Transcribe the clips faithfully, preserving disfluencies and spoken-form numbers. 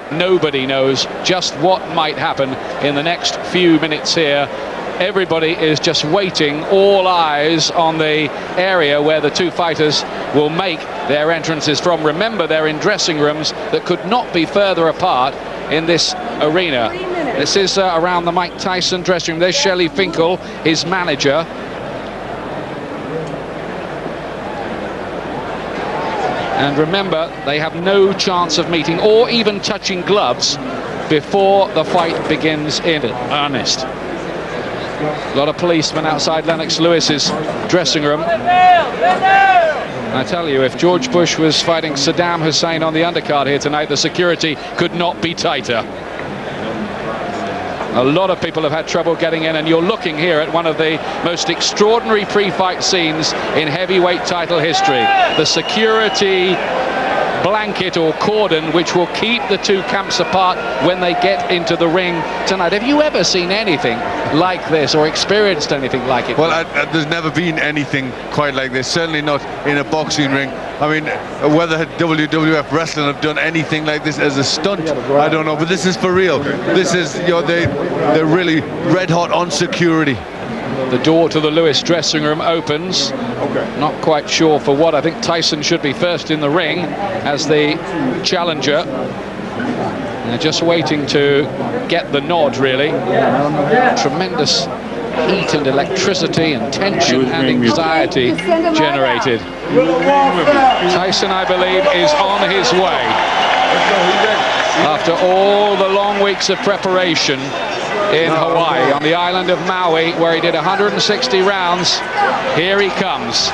Nobody knows just what might happen in the next few minutes here. Everybody is just waiting, all eyes on the area where the two fighters will make their entrances from. Remember, they're in dressing rooms that could not be further apart in this arena. This is uh, around the Mike Tyson dressing room. There's Shelley Finkel, his manager. And remember, they have no chance of meeting or even touching gloves before the fight begins in earnest. A lot of policemen outside Lennox Lewis's dressing room. I tell you, if George Bush was fighting Saddam Hussein on the undercard here tonight, the security could not be tighter. A lot of people have had trouble getting in, and you're looking here at one of the most extraordinary pre-fight scenes in heavyweight title history. The security blanket or cordon which will keep the two camps apart when they get into the ring tonight. Have you ever seen anything like this or experienced anything like it? Well, I, I, there's never been anything quite like this, certainly not in a boxing ring. I mean, whether W W F wrestling have done anything like this as a stunt, I don't know, but this is for real. This is, you know, they, they're really red hot on security. The door to the Lewis dressing room opens. Okay. Not quite sure for what. I think Tyson should be first in the ring as the challenger. They're just waiting to get the nod, really. Tremendous heat and electricity and tension and anxiety generated. Tyson, I believe, is on his way. After all the long weeks of preparation in Hawaii, on the island of Maui, where he did one hundred sixty rounds, here he comes.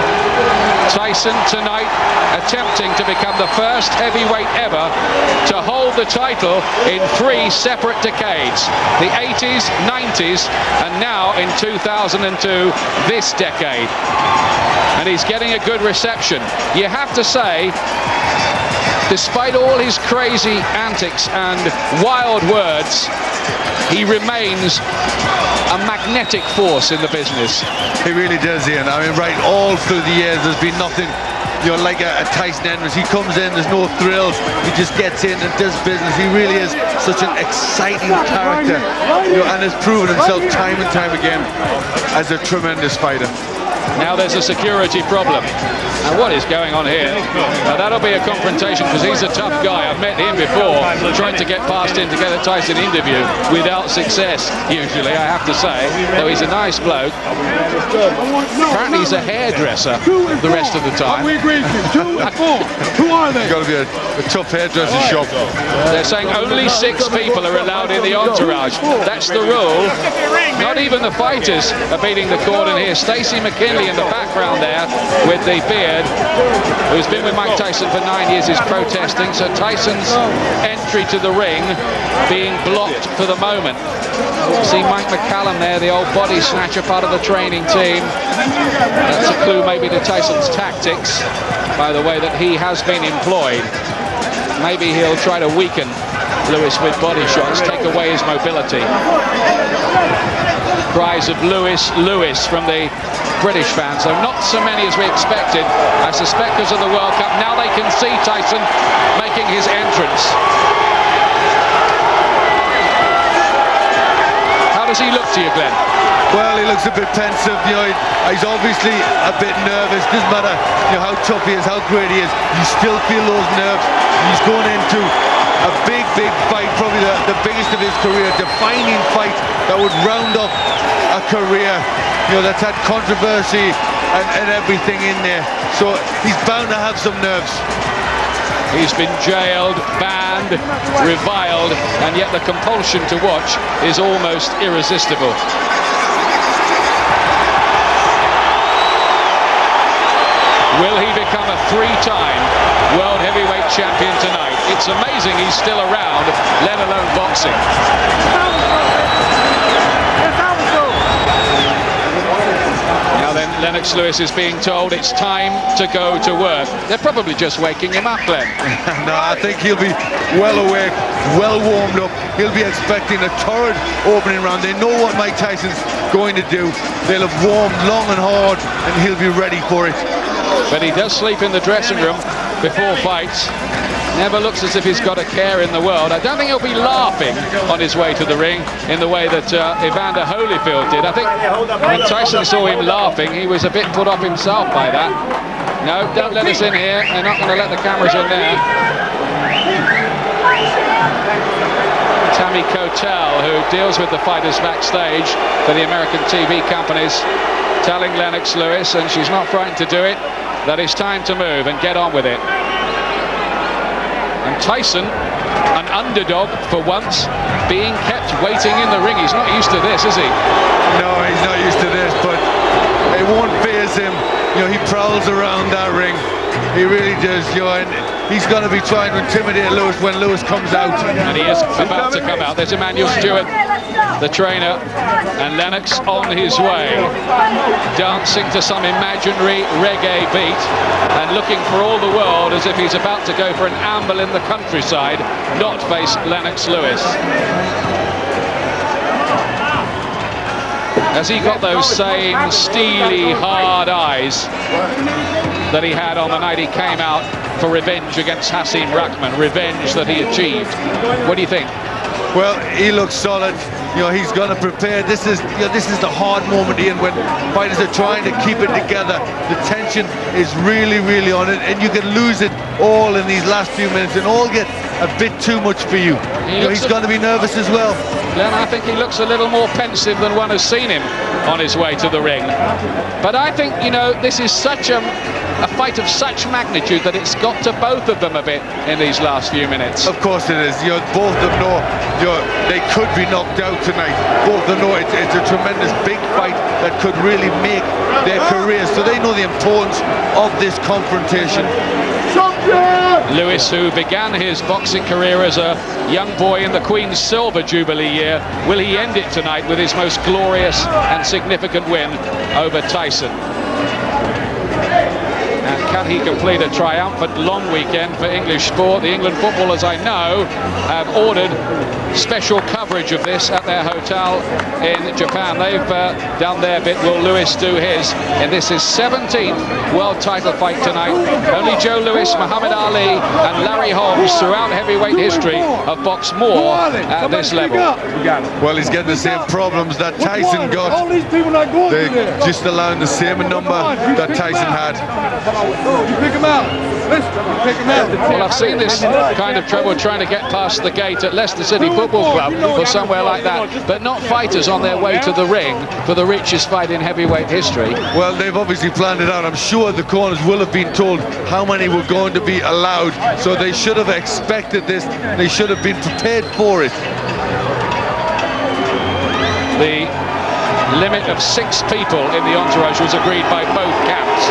Tyson tonight attempting to become the first heavyweight ever to hold the title in three separate decades. The eighties, nineties, and now in two thousand two, this decade. And he's getting a good reception. You have to say, despite all his crazy antics and wild words, he remains a magnetic force in the business. He really does, Ian. I mean, right all through the years, there's been nothing, you know, like a, a Tyson entrance. He comes in, there's no thrills. He just gets in and does business. He really is such an exciting character, you know, and has proven himself time and time again as a tremendous fighter. Now there's a security problem. And what is going on here? Now that'll be a confrontation, because he's a tough guy. I've met him before, trying to get past him to get a Tyson interview without success, usually, I have to say. Though he's a nice bloke. Apparently he's a hairdresser the rest of the time. We agreed to. Two and four. Who are they? It's got to be a, a tough hairdresser shop. They're saying only six people are allowed in the entourage. That's the rule. Not even the fighters are beating the cordon here. Stacey McKinley in the background there with the beard, who's been with Mike Tyson for nine years, is protesting. So Tyson's entry to the ring being blocked for the moment. See Mike McCallum there, the old body snatcher, part of the training team. That's a clue maybe to Tyson's tactics, by the way that he has been employed. Maybe he'll try to weaken Lewis with body shots, take away his mobility. Cries of Lewis, Lewis from the British fans, so not so many as we expected. I suspect because of the World Cup. Now they can see Tyson making his entrance. How does he look to you, Glenn? Well, he looks a bit pensive, you know, he's obviously a bit nervous. Doesn't matter, you know, how tough he is, how great he is, you still feel those nerves. He's going into a big, big fight, probably the, the biggest of his career, defining fight that would round up a career, you know, that's had controversy and, and everything in there. So he's bound to have some nerves. He's been jailed, banned, reviled, and yet the compulsion to watch is almost irresistible. Will he become a three-time world heavyweight champion tonight? It's amazing he's still around, let alone boxing. Now then, Lennox Lewis is being told it's time to go to work. They're probably just waking him up, Glenn. No, I think he'll be well awake, well warmed up. He'll be expecting a torrid opening round. They know what Mike Tyson's going to do. They'll have warmed long and hard, and he'll be ready for it. But he does sleep in the dressing room before fights. Never looks as if he's got a care in the world. I don't think he'll be laughing on his way to the ring in the way that uh, Evander Holyfield did. I think when Tyson saw him laughing, he was a bit put off himself by that. No, don't let us in here. They're not going to let the cameras in there. Tammy Cotel, who deals with the fighters backstage for the American T V companies, telling Lennox Lewis, and she's not frightened to do it, that it's time to move and get on with it. And Tyson, an underdog for once, being kept waiting in the ring. He's not used to this, is he? No, he's not used to this, but it won't faze him. You know, he prowls around that ring. He really does, you know, and he's going to be trying to intimidate Lewis when Lewis comes out. And he is about to come out. There's Emmanuel Stewart, the trainer, and Lennox on his way, dancing to some imaginary reggae beat and looking for all the world as if he's about to go for an amble in the countryside, not face Lennox Lewis. Has he got those same steely, hard eyes that he had on the night he came out for revenge against Hasim Rahman, revenge that he achieved? What do you think? Well, he looks solid. You know, he's going to prepare. This is, you know, this is the hard moment in when fighters are trying to keep it together. The tension is really, really on it, and you can lose it all in these last few minutes and all get a bit too much for you. He you know, he's going to be nervous as well. Glenn, I think he looks a little more pensive than one has seen him on his way to the ring. But I think, you know, this is such a, a fight of such magnitude that it's got to both of them a bit in these last few minutes. Of course it is. You know, both of them know, you know, they could be knocked out tonight. Both of them know it's, it's a tremendous big fight that could really make their careers. So they know the importance of this confrontation. Lewis, who began his boxing career as a young boy in the Queen's Silver Jubilee year, will he end it tonight with his most glorious and significant win over Tyson? And can he complete a triumphant long weekend for English sport? The England footballers, I know, have ordered special coverage of this at their hotel in Japan. They've uh, done their bit. Will Lewis do his? And this is seventeenth world title fight tonight. Only Joe Louis, Muhammad Ali and Larry Holmes throughout heavyweight history have boxed more at this level. Well, he's getting the same problems that Tyson got. All these people not going They're through there. just allowing the same number that Tyson had. You pick him out. Listen, you pick him out. Well, I've seen this kind of trouble trying to get past the gate at Leicester City Football Club or somewhere like that, but not fighters on their way to the ring for the richest fight in heavyweight history. Well, they've obviously planned it out. I'm sure the corners will have been told how many were going to be allowed, so they should have expected this. They should have been prepared for it. The limit of six people in the entourage was agreed by both camps.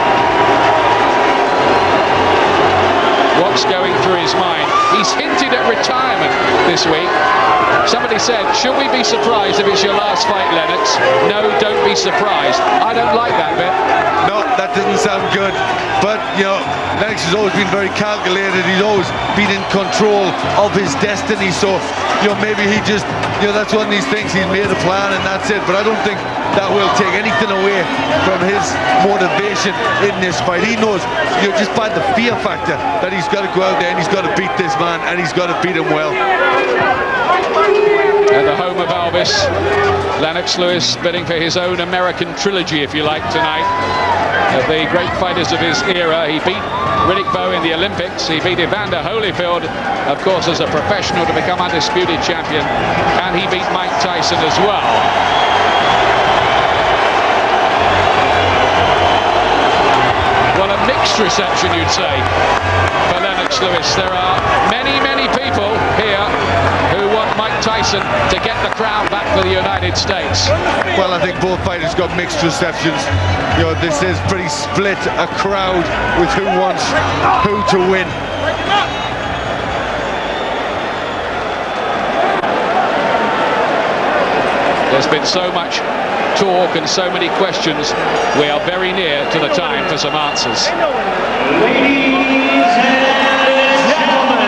What's going through his mind? He's hinted at retirement this week. Somebody said, should we be surprised if it's your last fight, Lennox? No, don't be surprised. I don't like that bit. No, that doesn't sound good. But, you know, Lennox has always been very calculated. He's always been in control of his destiny. So, you know, maybe he just, you know, that's one of these things. He's made a plan and that's it. But I don't think that will take anything away from his motivation in this fight. He knows, you know, just by the fear factor that he's got to go out there and he's got to beat this man and he's got to beat him well. At the home of Elvis, Lennox Lewis bidding for his own American trilogy, if you like, tonight. Of the great fighters of his era, he beat Riddick Bowe in the Olympics. He beat Evander Holyfield, of course, as a professional to become undisputed champion. And he beat Mike Tyson as well. Well, a mixed reception, you'd say, for Lennox Lewis. There are many, many people here who want Mike Tyson to get the crown back for the United States. Well, I think both fighters got mixed receptions. You know, this is pretty split, a crowd with who wants who to win. There's been so much talk and so many questions. We are very near to the time for some answers. Ladies and gentlemen,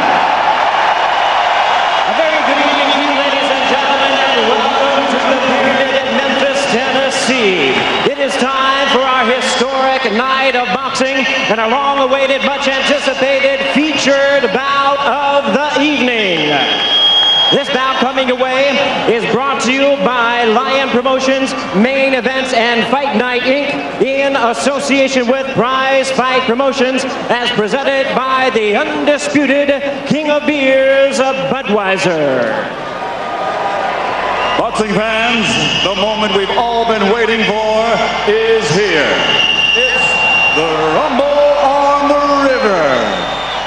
a very good evening to you, ladies and gentlemen, and welcome to the pyramid at Memphis, Tennessee. It is time for our historic night of boxing. boxing and a long-awaited, much-anticipated featured bout of the evening. This bout coming away is brought to you by Lion Promotions, Main Events, and Fight Night, Incorporated in association with Prize Fight Promotions, as presented by the undisputed King of Beers, Budweiser. Boxing fans, the moment we've all been waiting for is here. It's the Rumble on the River.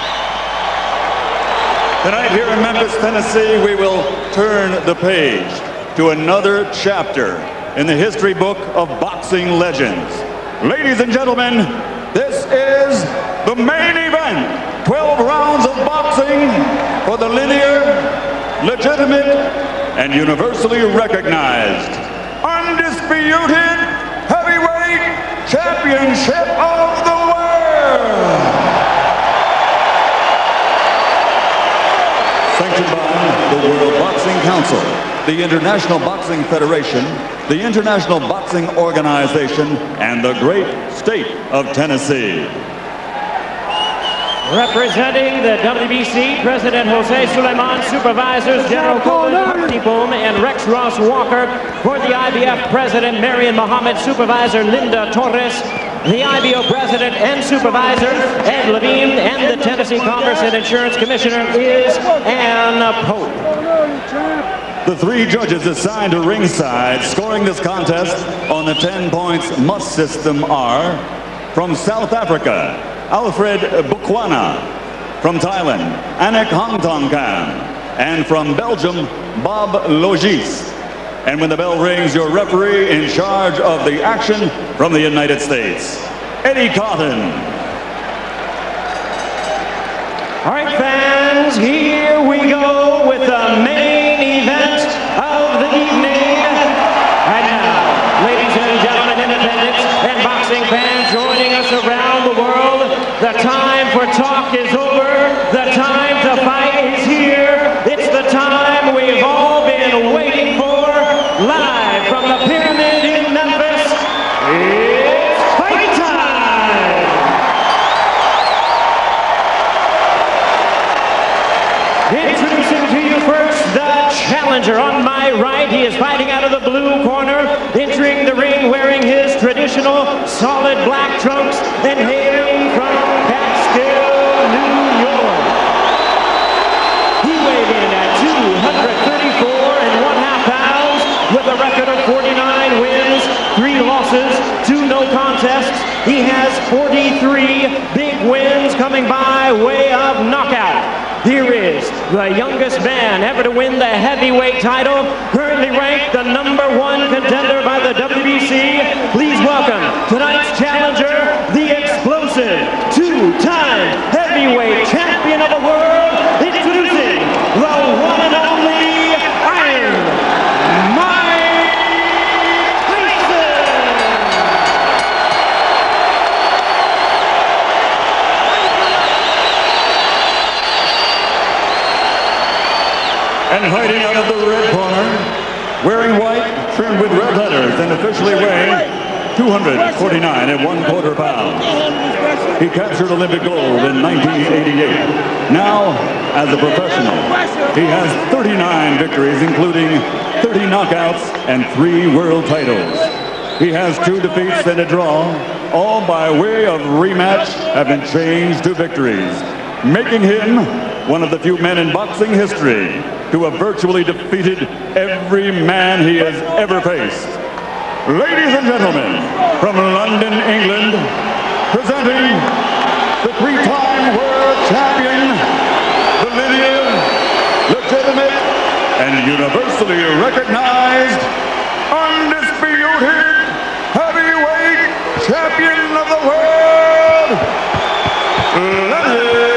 Tonight here in Memphis, Tennessee, we will turn the page to another chapter in the history book of boxing legends. Ladies and gentlemen, this is the main event. twelve rounds of boxing for the linear, legitimate, and universally recognized, undisputed heavyweight championship of the world. Sanctioned by the World Boxing Council, the International Boxing Federation, the International Boxing Organization, and the great state of Tennessee. Representing the W B C, President Jose Suleiman, Supervisors General Colin Hartneyboom and Rex Ross Walker. For the I B F President Marion Muhammad, Supervisor Linda Torres, the I B O President and Supervisor Ed Levine, and the Tennessee Commerce and Insurance Commissioner is Ann Pope. The three judges assigned to ringside scoring this contest on the ten points must system are from South Africa, Alfred Bukwana; from Thailand, Anik Hongtongkam; and from Belgium, Bob Logis. And when the bell rings, your referee in charge of the action from the United States, Eddie Cotton. All right, fans, here we go with the main event of the evening. And now, ladies and gentlemen, independents and boxing fans joining us around the world, the time for talk is over. The time to fight is here. It's the time we've all been waiting for. Live from the Pyramid in Memphis, it's fight time! Introducing to you first the challenger. On my right, he is fighting out of the blue corner, entering the ring wearing his traditional solid black trunks and hailing from Catskill, New York. He weighed in at two hundred thirty-four and one half pounds with a record of forty-nine wins, three losses, two no contests. He has forty-three big wins coming by way of knockout. Here is the youngest man ever to win the heavyweight title, currently ranked the number one contender by the W B C. Please welcome tonight's challenger, the explosive two-time heavyweight champion of the world, introducing the one and only Iron Mike Tyson. And hiding out of the red corner, wearing white, trimmed with red letters, and officially weighing two hundred forty-nine and one quarter pounds. He captured Olympic gold in nineteen eighty-eight. Now, as a professional, he has thirty-nine victories, including thirty knockouts and three world titles. He has two defeats and a draw, all by way of rematch have been changed to victories, making him one of the few men in boxing history to have virtually defeated every man he has ever faced. Ladies and gentlemen, from London, England, presenting the three-time world champion, the linear, legitimate, and universally recognized, undisputed heavyweight champion of the world, Lennox.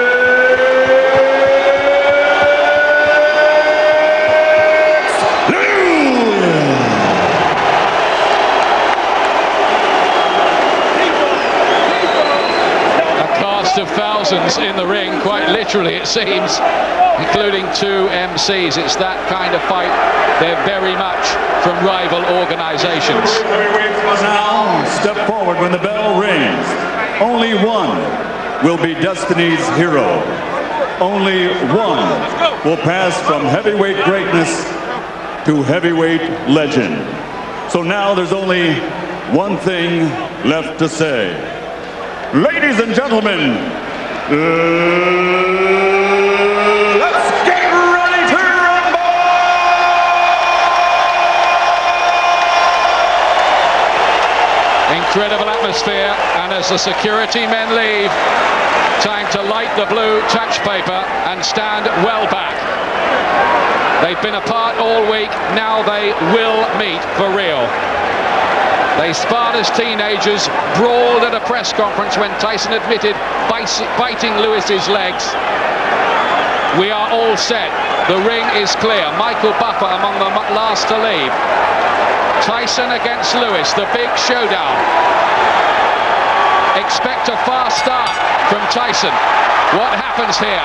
Of thousands in the ring, quite literally it seems, including two M Cs. It's that kind of fight. They're very much from rival organizations. Heavyweights must now step forward when the bell rings. Only one will be Destiny's hero. Only one will pass from heavyweight greatness to heavyweight legend. So now there's only one thing left to say. Ladies and gentlemen, uh, let's get ready to rumble! Incredible atmosphere, and as the security men leave, time to light the blue touch paper and stand well back. They've been apart all week, now they will meet for real. They sparred as teenagers, brawled at a press conference when Tyson admitted biting Lewis's legs. We are all set. The ring is clear. Michael Buffer among the last to leave. Tyson against Lewis, the big showdown. Expect a fast start from Tyson. What happens here?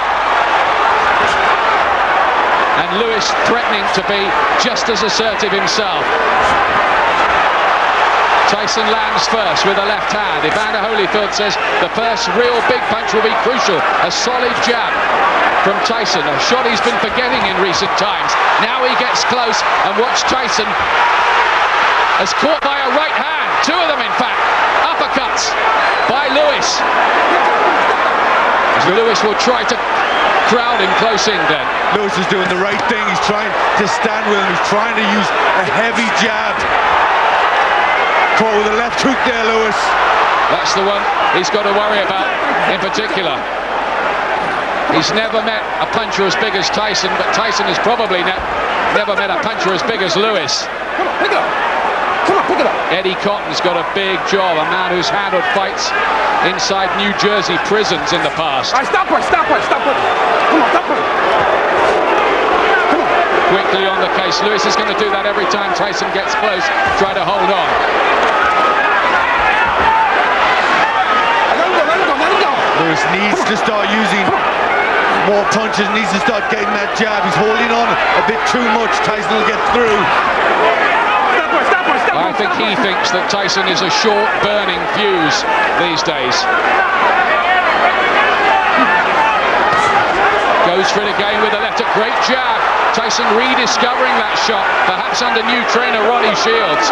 And Lewis threatening to be just as assertive himself. Tyson lands first with a left hand. Evander Holyfield says the first real big punch will be crucial. A solid jab from Tyson, a shot he's been forgetting in recent times. Now he gets close, and watch Tyson as caught by a right hand. Two of them, in fact. Uppercuts by Lewis. Lewis will try to crowd him close in then. Lewis is doing the right thing. He's trying to stand with him. He's trying to use a heavy jab. Caught with a left hook there, Lewis. That's the one he's got to worry about in particular. He's never met a puncher as big as Tyson, but Tyson has probably ne never met a puncher as big as Lewis. Come on, pick it up. Come on, pick it up. Eddie Cotton's got a big job, a man who's handled fights inside New Jersey prisons in the past. All right, stop her, stop her, stop her. Come on, stop her. Come on. Quickly on the case. Lewis is going to do that every time Tyson gets close, try to hold on. Let him go, let him go, let him go. Lewis needs to start using more punches, needs to start getting that jab. He's holding on a bit too much. Tyson will get through. Stop her, stop her, stop her. I think he thinks that Tyson is a short burning fuse these days. Goes for it again with a left, a great jab. Tyson rediscovering that shot, perhaps under new trainer Ronnie Shields.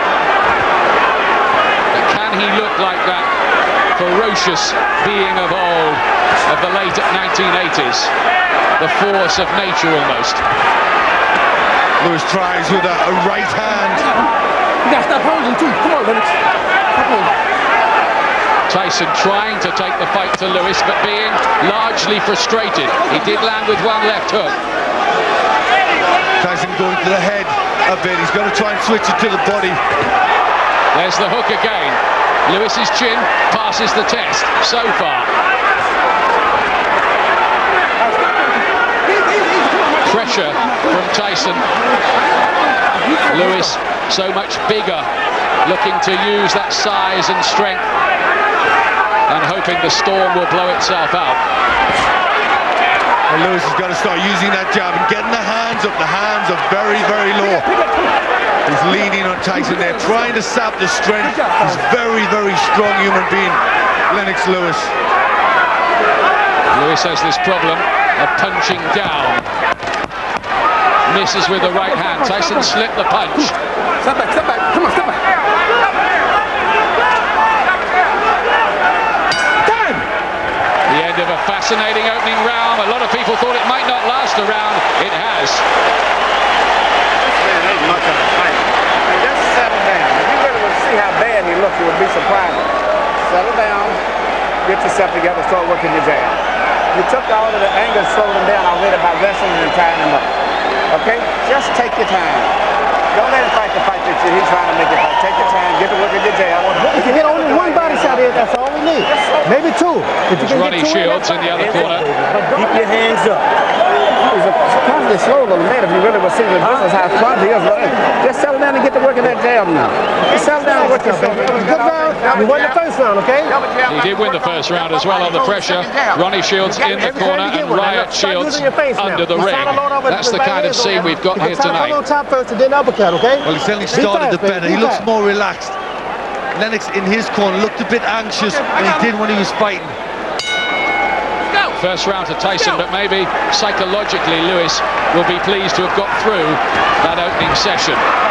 But can he look like that ferocious being of old, of the late nineteen eighties? The force of nature almost. Lewis tries with a, a right hand. You gotta stop holding too. Come on, Lennox. Stop holding. Tyson trying to take the fight to Lewis, but being largely frustrated. He did land with one left hook. Tyson going to the head a bit. He's got to try and switch it to the body. There's the hook again. Lewis's chin passes the test so far. Pressure from Tyson. Lewis so much bigger, looking to use that size and strength and hoping the storm will blow itself out. And Lewis has got to start using that jab and getting the hands up. The hands are very, very low. He's leaning on Tyson there, trying to sap the strength. He's very, very strong human being, Lennox Lewis. Lewis has this problem of punching down. Misses with the right hand. Tyson slipped the punch. Step back, step back. Come on, step back. Time! The end of a fascinating opening round. A lot of people thought it might not last a round. It has. Man, ain't much of a fight. Just settle down. If you really would see how bad he looks, you would be surprised. Settle down, get yourself together, start working your jab. You took all of the anger, slowed him down already by wrestling and tying him up. Okay? Just take your time. Don't let him fight the fight that he's trying to make it fight. Take your time, get to work at your jab. If you hit only one body shot here, that's all we need. Maybe two. If you can Ronnie get two Shields in the other corner. Keep your hands up. He's a surprisingly slow little man if you really will see the business how clumsy he is. Just settle down and get to work at that jab now. Just settle down and work yourself. Good round. You won the first round, okay? He did win the first round as well under pressure. Ronnie Shields in the corner and Riot Shields under the ring. That's the kind of scene we've got here tonight. On top first and then uppercut, okay? Well, he certainly started it better. He looks more relaxed. Lennox in his corner looked a bit anxious when he did when he was fighting. First round to Tyson, but maybe psychologically Lewis will be pleased to have got through that opening session.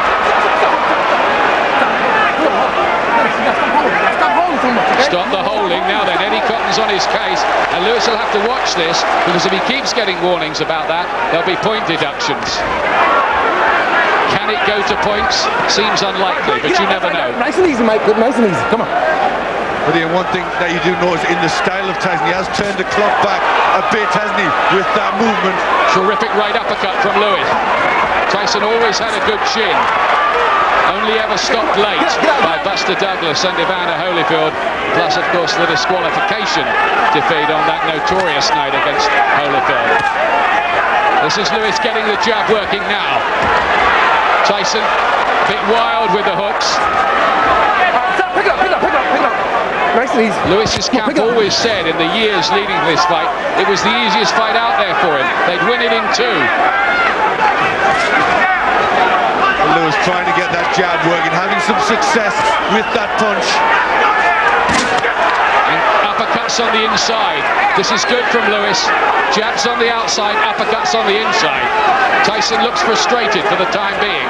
Stop the holding. Now then, Eddie Cotton's on his case, and Lewis will have to watch this, because if he keeps getting warnings about that, there'll be point deductions. Can it go to points? Seems unlikely, but you never know. Nice and easy, Mike. Good, nice and easy. Come on. But yeah, one thing that you do notice in the style of Tyson, he has turned the clock back a bit, hasn't he, with that movement. Terrific right uppercut from Lewis. Tyson always had a good chin. Only ever stopped late by Buster Douglas and Evander Holyfield, plus of course the disqualification defeat on that notorious night against Holyfield. This is Lewis getting the jab working now. Tyson a bit wild with the hooks. Pick it up, pick it up, pick it up, pick it up. Nice and easy. Lewis's camp always said in the years leading to this fight, it was the easiest fight out there for him. They'd win it in two. Lewis trying to get that jab working, having some success with that punch. And uppercuts on the inside. This is good from Lewis. Jabs on the outside, uppercuts on the inside. Tyson looks frustrated for the time being.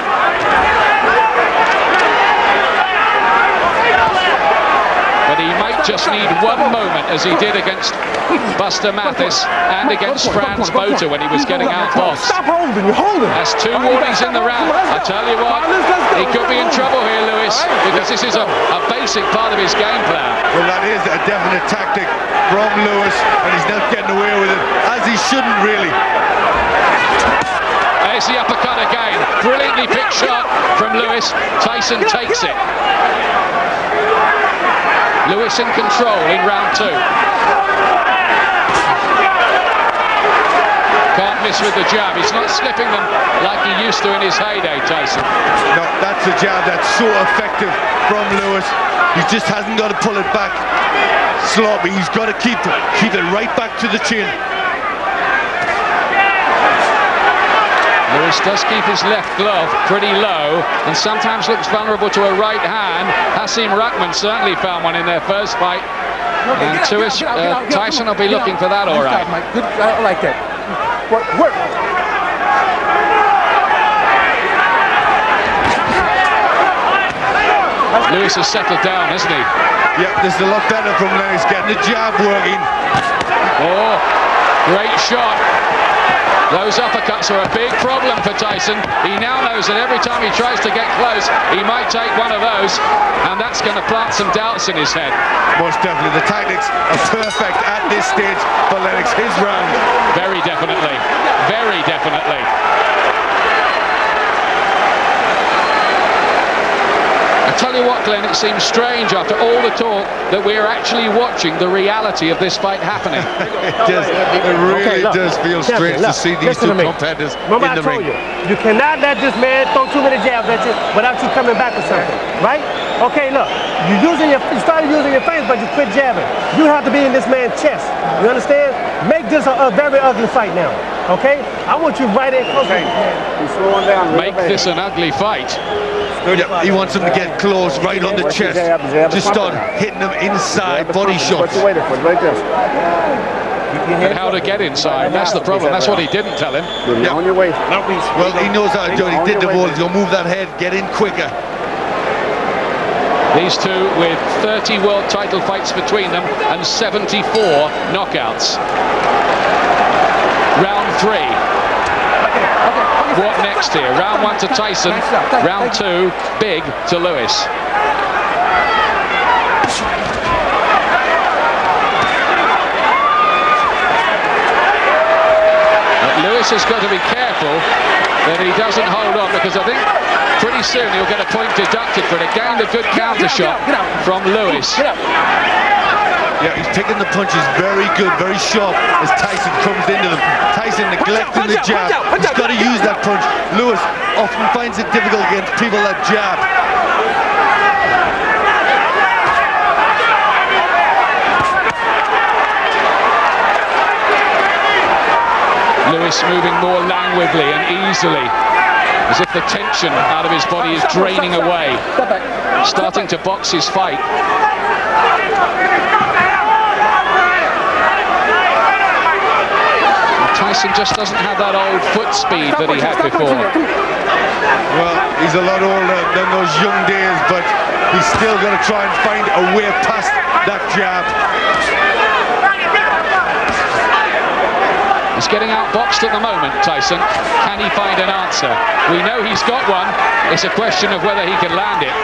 But he might just need one moment, as he did against Buster Mathis and against Franz Botha when he was getting outboxed. Stop holding, you're holding. That's two warnings in the round. I tell you what, he could be in trouble here, Lewis, because this is a, a basic part of his game plan. Well, that is a definite tactic from Lewis, and he's not getting away with it, as he shouldn't really. There's the uppercut again. Brilliantly picked shot from Lewis. Tyson takes it. Lewis in control in round two. Can't miss with the jab. He's not slipping them like he used to in his heyday, Tyson. No, that's a jab that's so effective from Lewis. He just hasn't got to pull it back sloppy. He's got to keep, keep it right back to the chin. Lewis does keep his left glove pretty low and sometimes looks vulnerable to a right hand. Hasim Rahman certainly found one in their first fight. And to his, uh, Tyson will be looking for that all right. Good, I like that. Work, work. Lewis has settled down, hasn't he? Yeah, this is a lot better from Lennox, getting the jab working. Oh, great shot. Those uppercuts are a big problem for Tyson. He now knows that every time he tries to get close, he might take one of those, and that's going to plant some doubts in his head. Most definitely. The tactics are perfect at this stage for Lennox. His round. Very definitely. Very definitely. I tell you what, Glenn, it seems strange after all the talk that we're actually watching the reality of this fight happening. It does. It really okay, look, does feel strange look, to see these two competitors Remember in the I told ring. You, you cannot let this man throw too many jabs at you without you coming back with something, right? Okay, look, you using your, you started using your feints, but you quit jabbing. You have to be in this man's chest. You understand? Make this a, a very ugly fight now. Okay? I want you right in close. Okay. He's slowing down. Make this an ugly fight. Yeah, he wants him to get close, right on the chest. Just start hitting him inside, body shots. Like this. And how to get inside, that's the problem. That's what he didn't tell him. Yeah. On your way. Well, he knows how to do it. He did the ball. He's going to move that head, get in quicker. These two with thirty world title fights between them and seventy-four knockouts. Round three. What next here? Round one to Tyson, round two, big to Lewis. But Lewis has got to be careful that he doesn't hold on, because I think pretty soon he'll get a point deducted for it. Again, a good counter shot from Lewis. Yeah, he's picking the punches very good, very sharp as Tyson comes into them. Tyson neglecting the jab. He's got to use that punch. Lewis often finds it difficult against people that jab. Lewis moving more languidly and easily. as if the tension out of his body is draining away, starting to box his fight. Tyson just doesn't have that old foot speed that he had before. Well, he's a lot older than those young days, but he's still going to try and find a way past that jab. He's getting outboxed at the moment, Tyson. Can he find an answer? We know he's got one. It's a question of whether he can land it.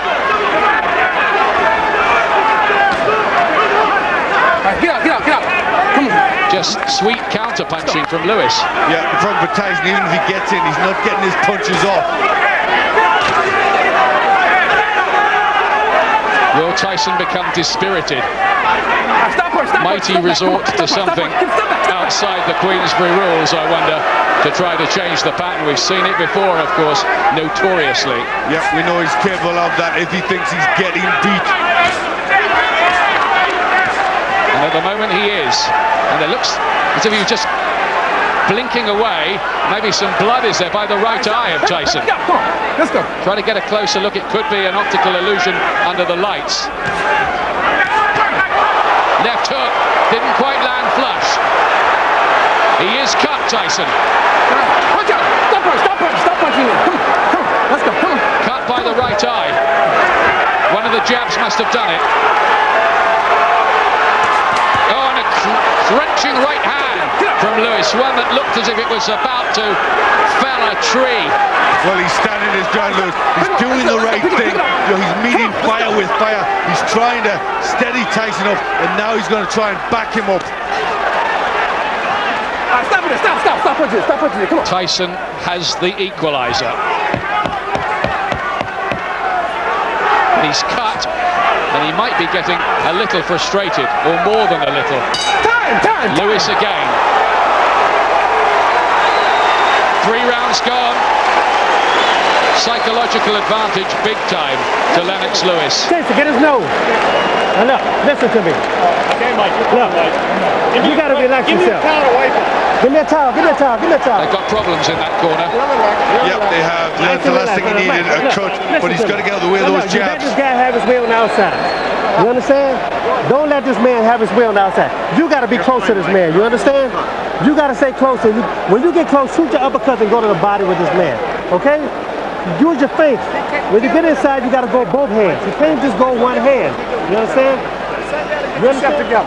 Right, get out, get out, get out. Come on. Just sweet counter-punching from Lewis. Yeah, the problem for Tyson, even if he gets in, he's not getting his punches off. Will Tyson become dispirited? Stop her, stop Might he resort to something outside the Queensberry rules, I wonder, to try to change the pattern? We've seen it before, of course, notoriously. Yeah, we know he's capable of that if he thinks he's getting beat. And at the moment he is. And it looks as if he was just blinking away. Maybe some blood is there by the right eye of Tyson. Come on, let's go. Try to get a closer look. It could be an optical illusion under the lights. Left hook, didn't quite land flush. He is cut, Tyson. Watch out! Stop punch, stop punch, stop punching him. Come on, come on, let's go, come on. Cut by the right eye. One of the jabs must have done it. Oh, and a crunching right hand from Lewis. One that looked as if it was about to fell a tree. Well, he's standing his ground, Lewis. He's doing the right thing. You know, he's meeting fire with fire. He's trying to steady Tyson up, and now he's going to try and back him up. Right, stop it, stop, stop, stop punching it, stop punching it, come on. Tyson has the equalizer. He's cut, and he might be getting a little frustrated, or more than a little. Time, time, time. Lewis again. Three rounds gone. Psychological advantage big time to Lennox Lewis. Tyson, get his nose. Now look, listen to me. Okay, Mike. Look, you got to relax yourself. Give me a towel, give me a towel, give me a towel. They've got problems in that corner. Yep, they have. That's the last thing he needed, a cut, but he's got to get out of the way of those You let jabs. this guy have his way on the outside. You understand? Don't let this man have his way on the outside. You got to be close to this man. You understand? You got to stay close. And you, when you get close, shoot your uppercuts and go to the body with this man. Okay? Use your feints. When you get inside, you got to go both hands. You can't just go one hand. You understand? You understand? Together.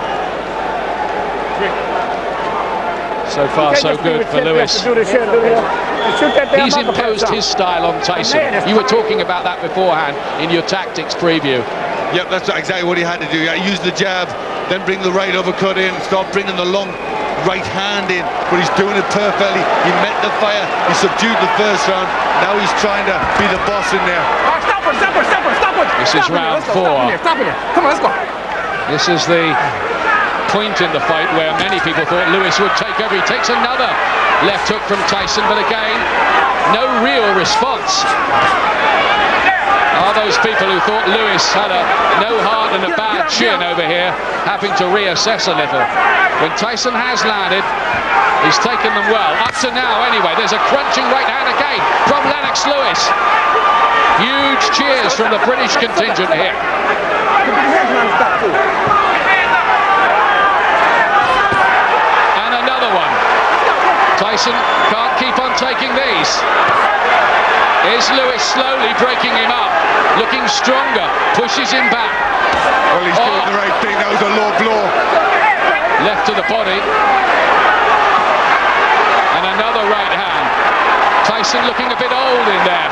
So far, so good for Lewis. He's imposed his style on Tyson. You were talking about that beforehand in your tactics preview. Yep, that's exactly what he had to do. Yeah, use the jab, then bring the right uppercut in, start bringing the long right hand in, but he's doing it perfectly. He met the fire, he subdued the first round, now he's trying to be the boss in there. Oh, stop it, stop it, stop it, stop it. This is round four. Stop it, come on, let's go. This is the point in the fight where many people thought Lewis would take over. He takes another left hook from Tyson, but again, no real response. Are those people who thought Lewis had a no heart and a bad chin over here having to reassess a little? When Tyson has landed, he's taken them well. Up to now, anyway, there's a crunching right hand again from Lennox Lewis. Huge cheers from the British contingent here. And another one. Tyson can't keep on taking these. Is Lewis slowly breaking him up, looking stronger, pushes him back. Well, he's oh. doing the right thing. That was a low blow. Left to the body. And another right hand. Tyson looking a bit old in there.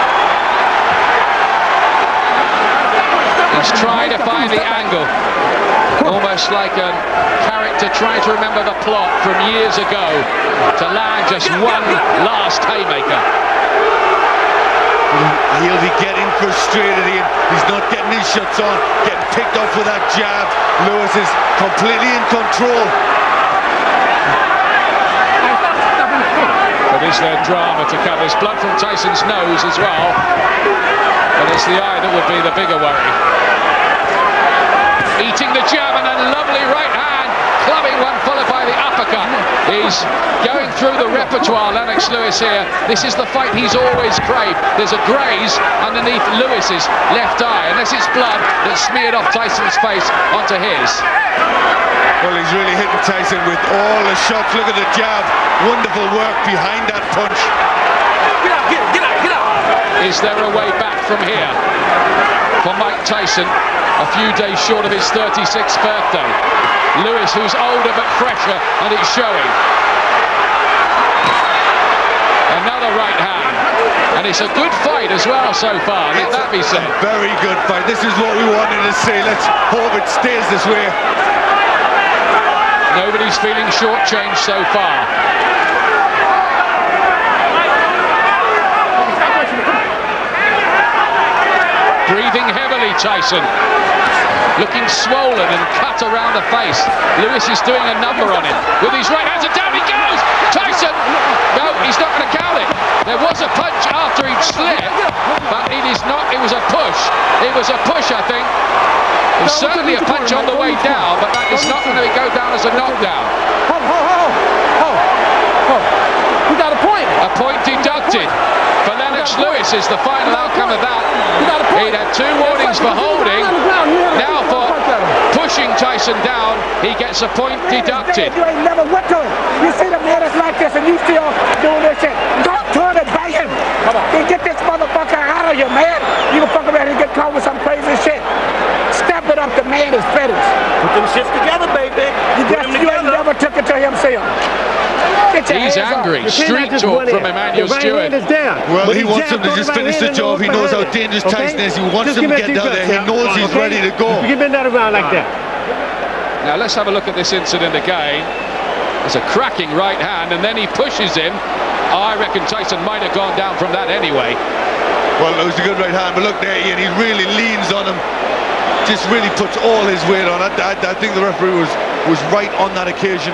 He's trying to find the angle. Almost like a character trying to remember the plot from years ago to land just one last haymaker. He'll be getting frustrated here. He's not getting his shots on, getting picked off with that jab. Lewis is completely in control. But is there drama to come? There's blood from Tyson's nose as well. But it's the eye that would be the bigger worry. Eating the jab and a lovely right hand. clubbing one followed by the uppercut. He's going through the repertoire, Lennox Lewis here. This is the fight he's always craved. There's a graze underneath Lewis's left eye, unless it's blood that smeared off Tyson's face onto his. Well, he's really hitting Tyson with all the shots. Look at the jab. Wonderful work behind that punch. Get out, get, get out, get out. Is there a way back from here for Mike Tyson, a few days short of his thirty-sixth birthday? Lewis, who's older but fresher, and it's showing. Another right hand, and it's a good fight as well so far, let that be said. Very good fight. This is what we wanted to see. Let's hope it stays this way. Nobody's feeling shortchanged so far. Breathing heavily, Tyson. Looking swollen and cut around the face. Lewis is doing a number on him. With his right hands, and down he goes! Tyson! No, he's not going to count it. There was a punch after he'd slipped, but it is not, it was a push. It was a push, I think. It was certainly a punch on the way down, but that is not going to go down as a knockdown. Ho, ho, ho, ho, ho. We got a point. A point deducted for Lennox Lewis is the final outcome of that. He'd had two warnings for holding. Now for pushing Tyson down, he gets a point deducted. You ain't never went to him. You see the man is like this and you still doing this shit. Don't turn and bite him. Come on. Get this motherfucker out of here, man. You can fuck around and get caught with some crazy shit. Step it up, the man is finished. Put them shits together, baby. You, just, you ain't never took it to himself. He's angry. Street talk from Emmanuel Stewart. Well, he wants him to just finish the job. He knows how dangerous Tyson is. He wants him to get down there. He knows he's ready to go. You bend that around like that. Now let's have a look at this incident again. There's a cracking right hand, and then he pushes him. I reckon Tyson might have gone down from that anyway. Well, it was a good right hand, but look there, Ian, he really leans on him. Just really puts all his weight on. I, I, I think the referee was, was right on that occasion.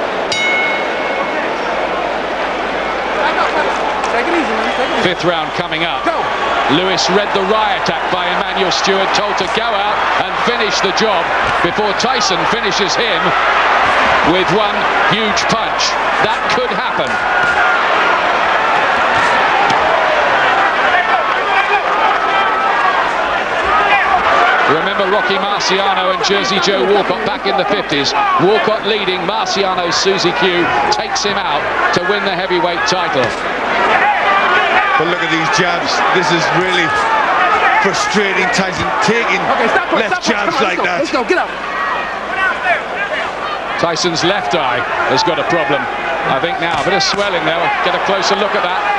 Fifth round coming up. Lewis read the riot act by Emmanuel Stewart, told to go out and finish the job before Tyson finishes him with one huge punch. That could happen. Remember Rocky Marciano and Jersey Joe Walcott back in the fifties. Walcott leading, Marciano's Susie Q takes him out to win the heavyweight title. But look at these jabs. This is really frustrating. Tyson taking okay, stop, left stop, jabs on, like let's that. Let's go, get up. Tyson's left eye has got a problem, I think now. A bit of swelling there. We'll get a closer look at that.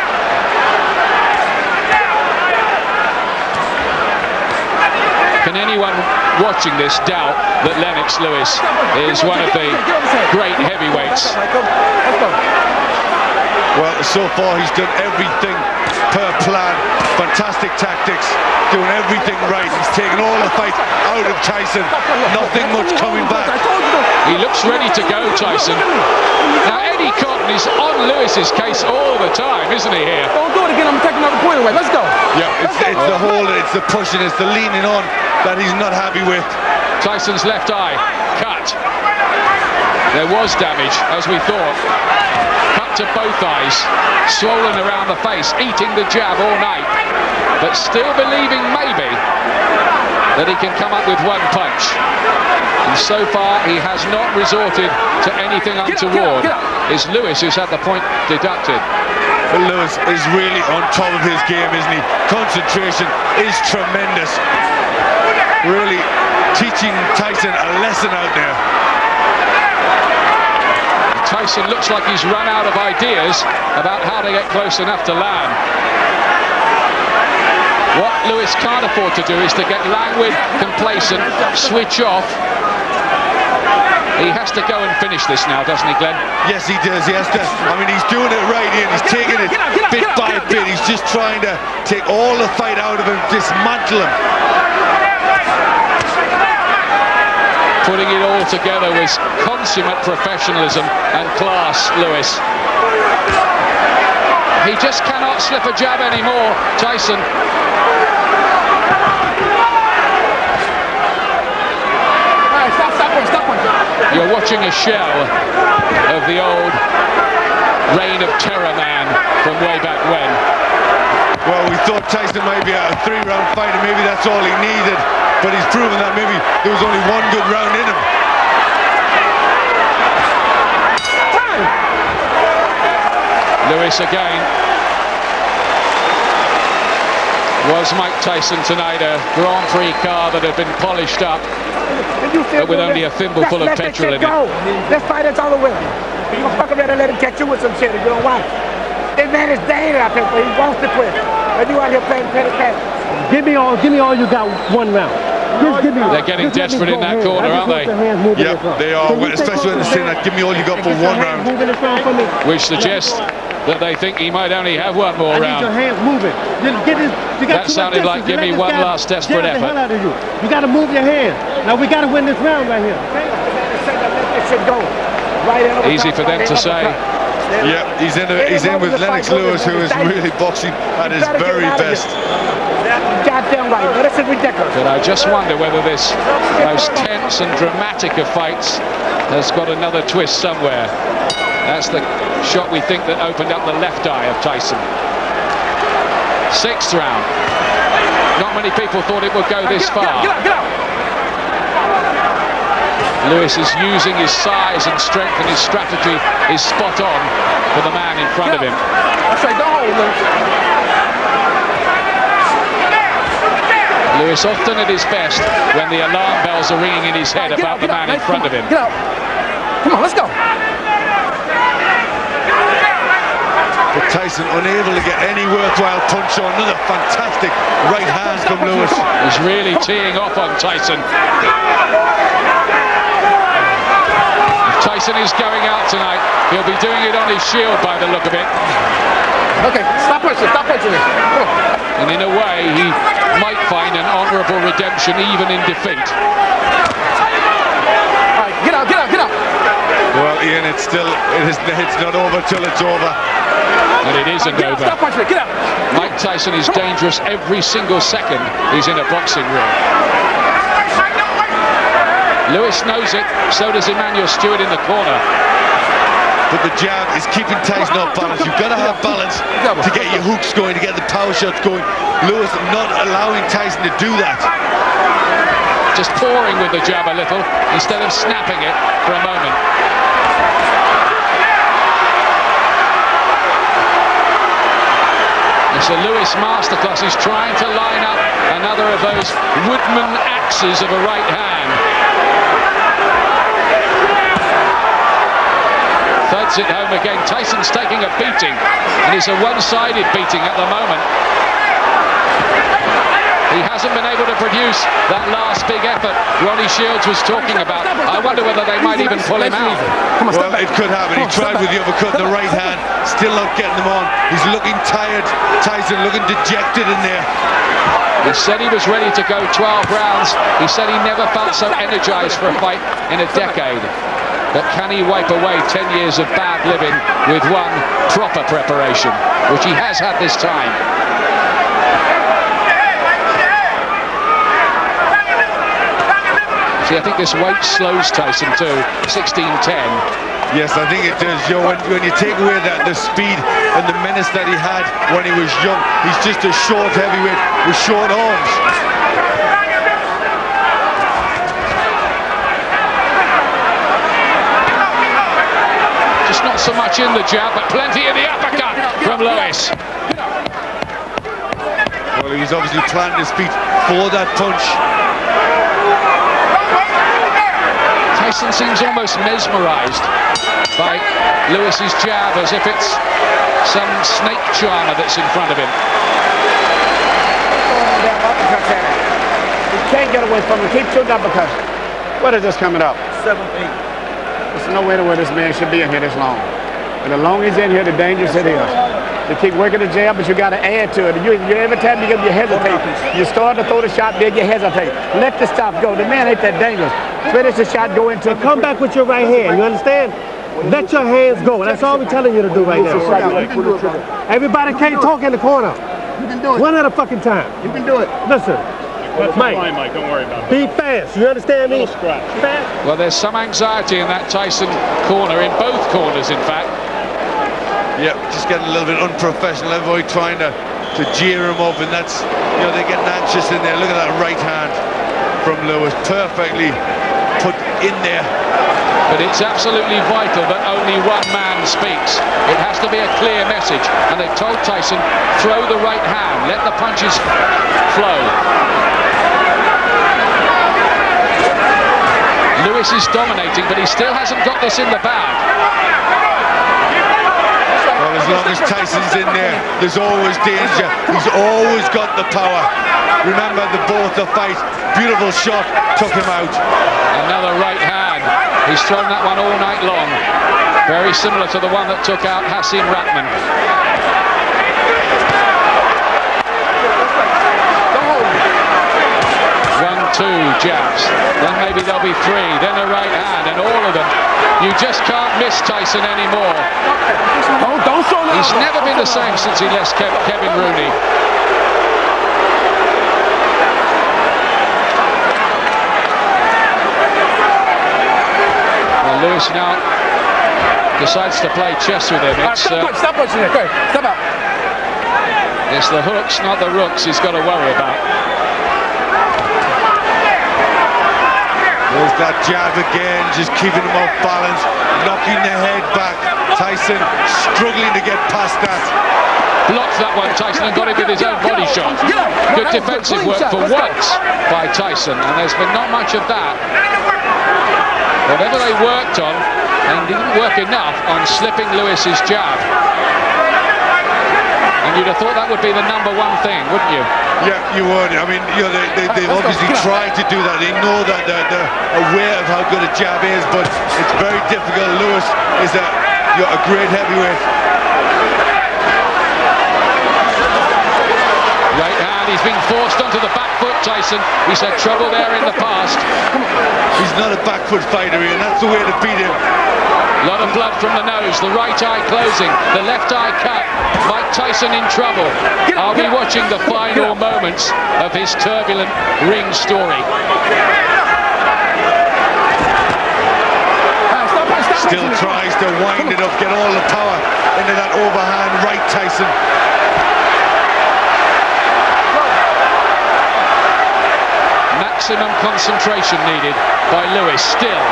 Can anyone watching this doubt that Lennox Lewis is one of the great heavyweights? Well, so far he's done everything per plan. Fantastic tactics, doing everything right. He's taken all the fight out of Tyson. Nothing much coming back. He looks ready to go, Tyson. Now, Eddie Cotton is on Lewis's case all the time, isn't he, here? Don't do it again, I'm going to take another point away. Let's go. Yeah, it's, it's the holding, it's the pushing, it's the leaning on that he's not happy with. Tyson's left eye cut. There was damage, as we thought. Cut to both eyes, swollen around the face, eating the jab all night, but still believing maybe that he can come up with one punch. And so far he has not resorted to anything untoward. It's Lewis who's had the point deducted. But Lewis is really on top of his game, isn't he? Concentration is tremendous. Really teaching Tyson a lesson out there. Tyson looks like he's run out of ideas about how to get close enough to land. What Lewis can't afford to do is to get languid, complacent, switch off. He has to go and finish this now, doesn't he, Glenn? Yes, he does. He has to. I mean, he's doing it right here. He's taking it bit by bit. He's just trying to take all the fight out of him, dismantle him. Putting it all together was consummate professionalism and class, Lewis. He just cannot slip a jab anymore, Tyson. All right, stop, stop one, stop one. You're watching a shell of the old Reign of Terror man from way back when. Well, we thought Tyson might be a three-round fight, and maybe that's all he needed. But he's proven that maybe there was only one good round in him. Lewis again. Was Mike Tyson tonight a Grand Prix car that had been polished up, but with only a thimble full of petrol in it? Let's fight us all the way. You gonna fuck around and let him catch you with some shit if you don't watch. This man is dangerous out there, but he wants to quit. And you out here playing petty cat. Give me all, give me all you got. One round. Just give me. They're getting desperate in that corner, aren't they? Yeah, they are. Especially when they're saying that. Give me all you got for one round. Which suggests that they think he might only have one more round. Your hands moving. Get his, you got that sounded like give me one last desperate effort. The hell out of you. You got to move your hands. Now we got to win this round right here. Okay? Easy for them to say. Yeah, he's in. A, he's in with Lennox Lewis, who is really boxing at his very best. Goddamn right. This is ridiculous. But I just wonder whether this most tense and dramatic of fights has got another twist somewhere. That's the shot we think that opened up the left eye of Tyson. Sixth round. Not many people thought it would go this far. Get out, get out, get out. Lewis is using his size and strength, and his strategy is spot on for the man in front of him. I say, don't hold him. Lewis often at his best when the alarm bells are ringing in his head about the man in front of him. Get out. Come on, let's go. But Tyson unable to get any worthwhile punch on. Another fantastic right hand from Lewis. He's really teeing off on Tyson. If Tyson is going out tonight, he'll be doing it on his shield by the look of it. Okay, stop punching, stop punching. And in a way, he might find an honourable redemption even in defeat. All right, get out, get out, get out. Well, Ian, it's still, it is, it's not over till it's over. And it isn't get over. Out, stop punching, get out. Mike Tyson is dangerous every single second he's in a boxing ring. Lewis knows it, so does Emmanuel Stewart in the corner. But the jab is keeping Tyson off balance. You've got to have balance to get your hooks going, to get the power shots going. Lewis not allowing Tyson to do that. Just pouring with the jab a little instead of snapping it for a moment. It's a Lewis masterclass. He's trying to line up another of those woodman axes of a right hand. Thuds it home again. Tyson's taking a beating, and it's a one-sided beating at the moment. He hasn't been able to produce that last big effort Ronnie Shields was talking about. I wonder whether they might even pull him out. Well, it could happen. He tried with the uppercut in the right hand, still not getting them on. He's looking tired. Tyson looking dejected in there. He said he was ready to go twelve rounds. He said he never felt so energized for a fight in a decade. But can he wipe away ten years of bad living with one proper preparation, which he has had this time? See, I think this weight slows Tyson too, sixteen ten. Yes, I think it does. You know, when, when you take away that the speed and the menace that he had when he was young, he's just a short heavyweight with short arms. Just not so much in the jab, but plenty in the uppercut from Lewis. Well, he's obviously planting his feet for that punch. Tyson seems almost mesmerized by Lewis's jab, as if it's some snake charmer that's in front of him. You can't get away from him. Keep shooting uppercuts. What is this coming up? Seven feet. There's no way to where this man should be in here this long. And the longer he's in here, the dangerous it is. You keep working the jab, but you got to add to it. You, you, every time you get you hesitate, you start to throw the shot, then you hesitate. Let the stop go. The man ain't that dangerous. Finish the shot, go into it. Come back with your right hand. You understand? Let your hands go. That's all we're telling you to do right now. Everybody can't talk in the corner. You can do it. One at a fucking time. You can do it. Listen, That's Mike. fine, Mike. Don't worry about it. Be fast. You understand me? Scratch. Fast. Well, there's some anxiety in that Tyson corner, in both corners, in fact. Yeah, just getting a little bit unprofessional. Everybody trying to, to jeer him up, and that's, you know, they're getting anxious in there. Look at that right hand from Lewis, perfectly put in there. But it's absolutely vital that only one man speaks. It has to be a clear message. And they've told Tyson, throw the right hand, let the punches flow. Lewis is dominating, but he still hasn't got this in the bag. Well, as long as Tyson's in there, there's always danger. He's always got the power. Remember the both the fight. Beautiful shot, took him out. Another right hand. He's thrown that one all night long. Very similar to the one that took out Hasim Rahman. One, two jabs. Then maybe there'll be three. Then a right hand, and all of them. You just can't miss Tyson anymore. Don't, don't show no. He's never been the same since he left Kev Kevin Rooney. Well, Lewis now decides to play chess with him. It's, uh, Stop pushing it. Okay, step out. it's the hooks, not the rooks, he's got to worry about. There's that jab again, just keeping him off balance, knocking the head back. Tyson struggling to get past that. Blocked that one, Tyson, and got it with his own body shot. Good defensive work for once by Tyson, and there's been not much of that. Whatever they worked on, they didn't work enough on slipping Lewis's jab. And you'd have thought that would be the number one thing, wouldn't you? Yeah, you would. I mean, you know, they, they, they've obviously tried to do that. They know that they're, they're aware of how good a jab is, but it's very difficult. Lewis is a, you know, a great heavyweight. Right hand, he's been forced onto the back foot, Tyson. He's had trouble there in the past. He's not a back foot fighter, and that's the way to beat him. A lot of blood from the nose, the right eye closing, the left eye cut. Mike Tyson in trouble. Are we watching the final moments of his turbulent ring story? Still tries to wind it up, get all the power into that overhand right, Tyson. Maximum concentration needed by Lewis still.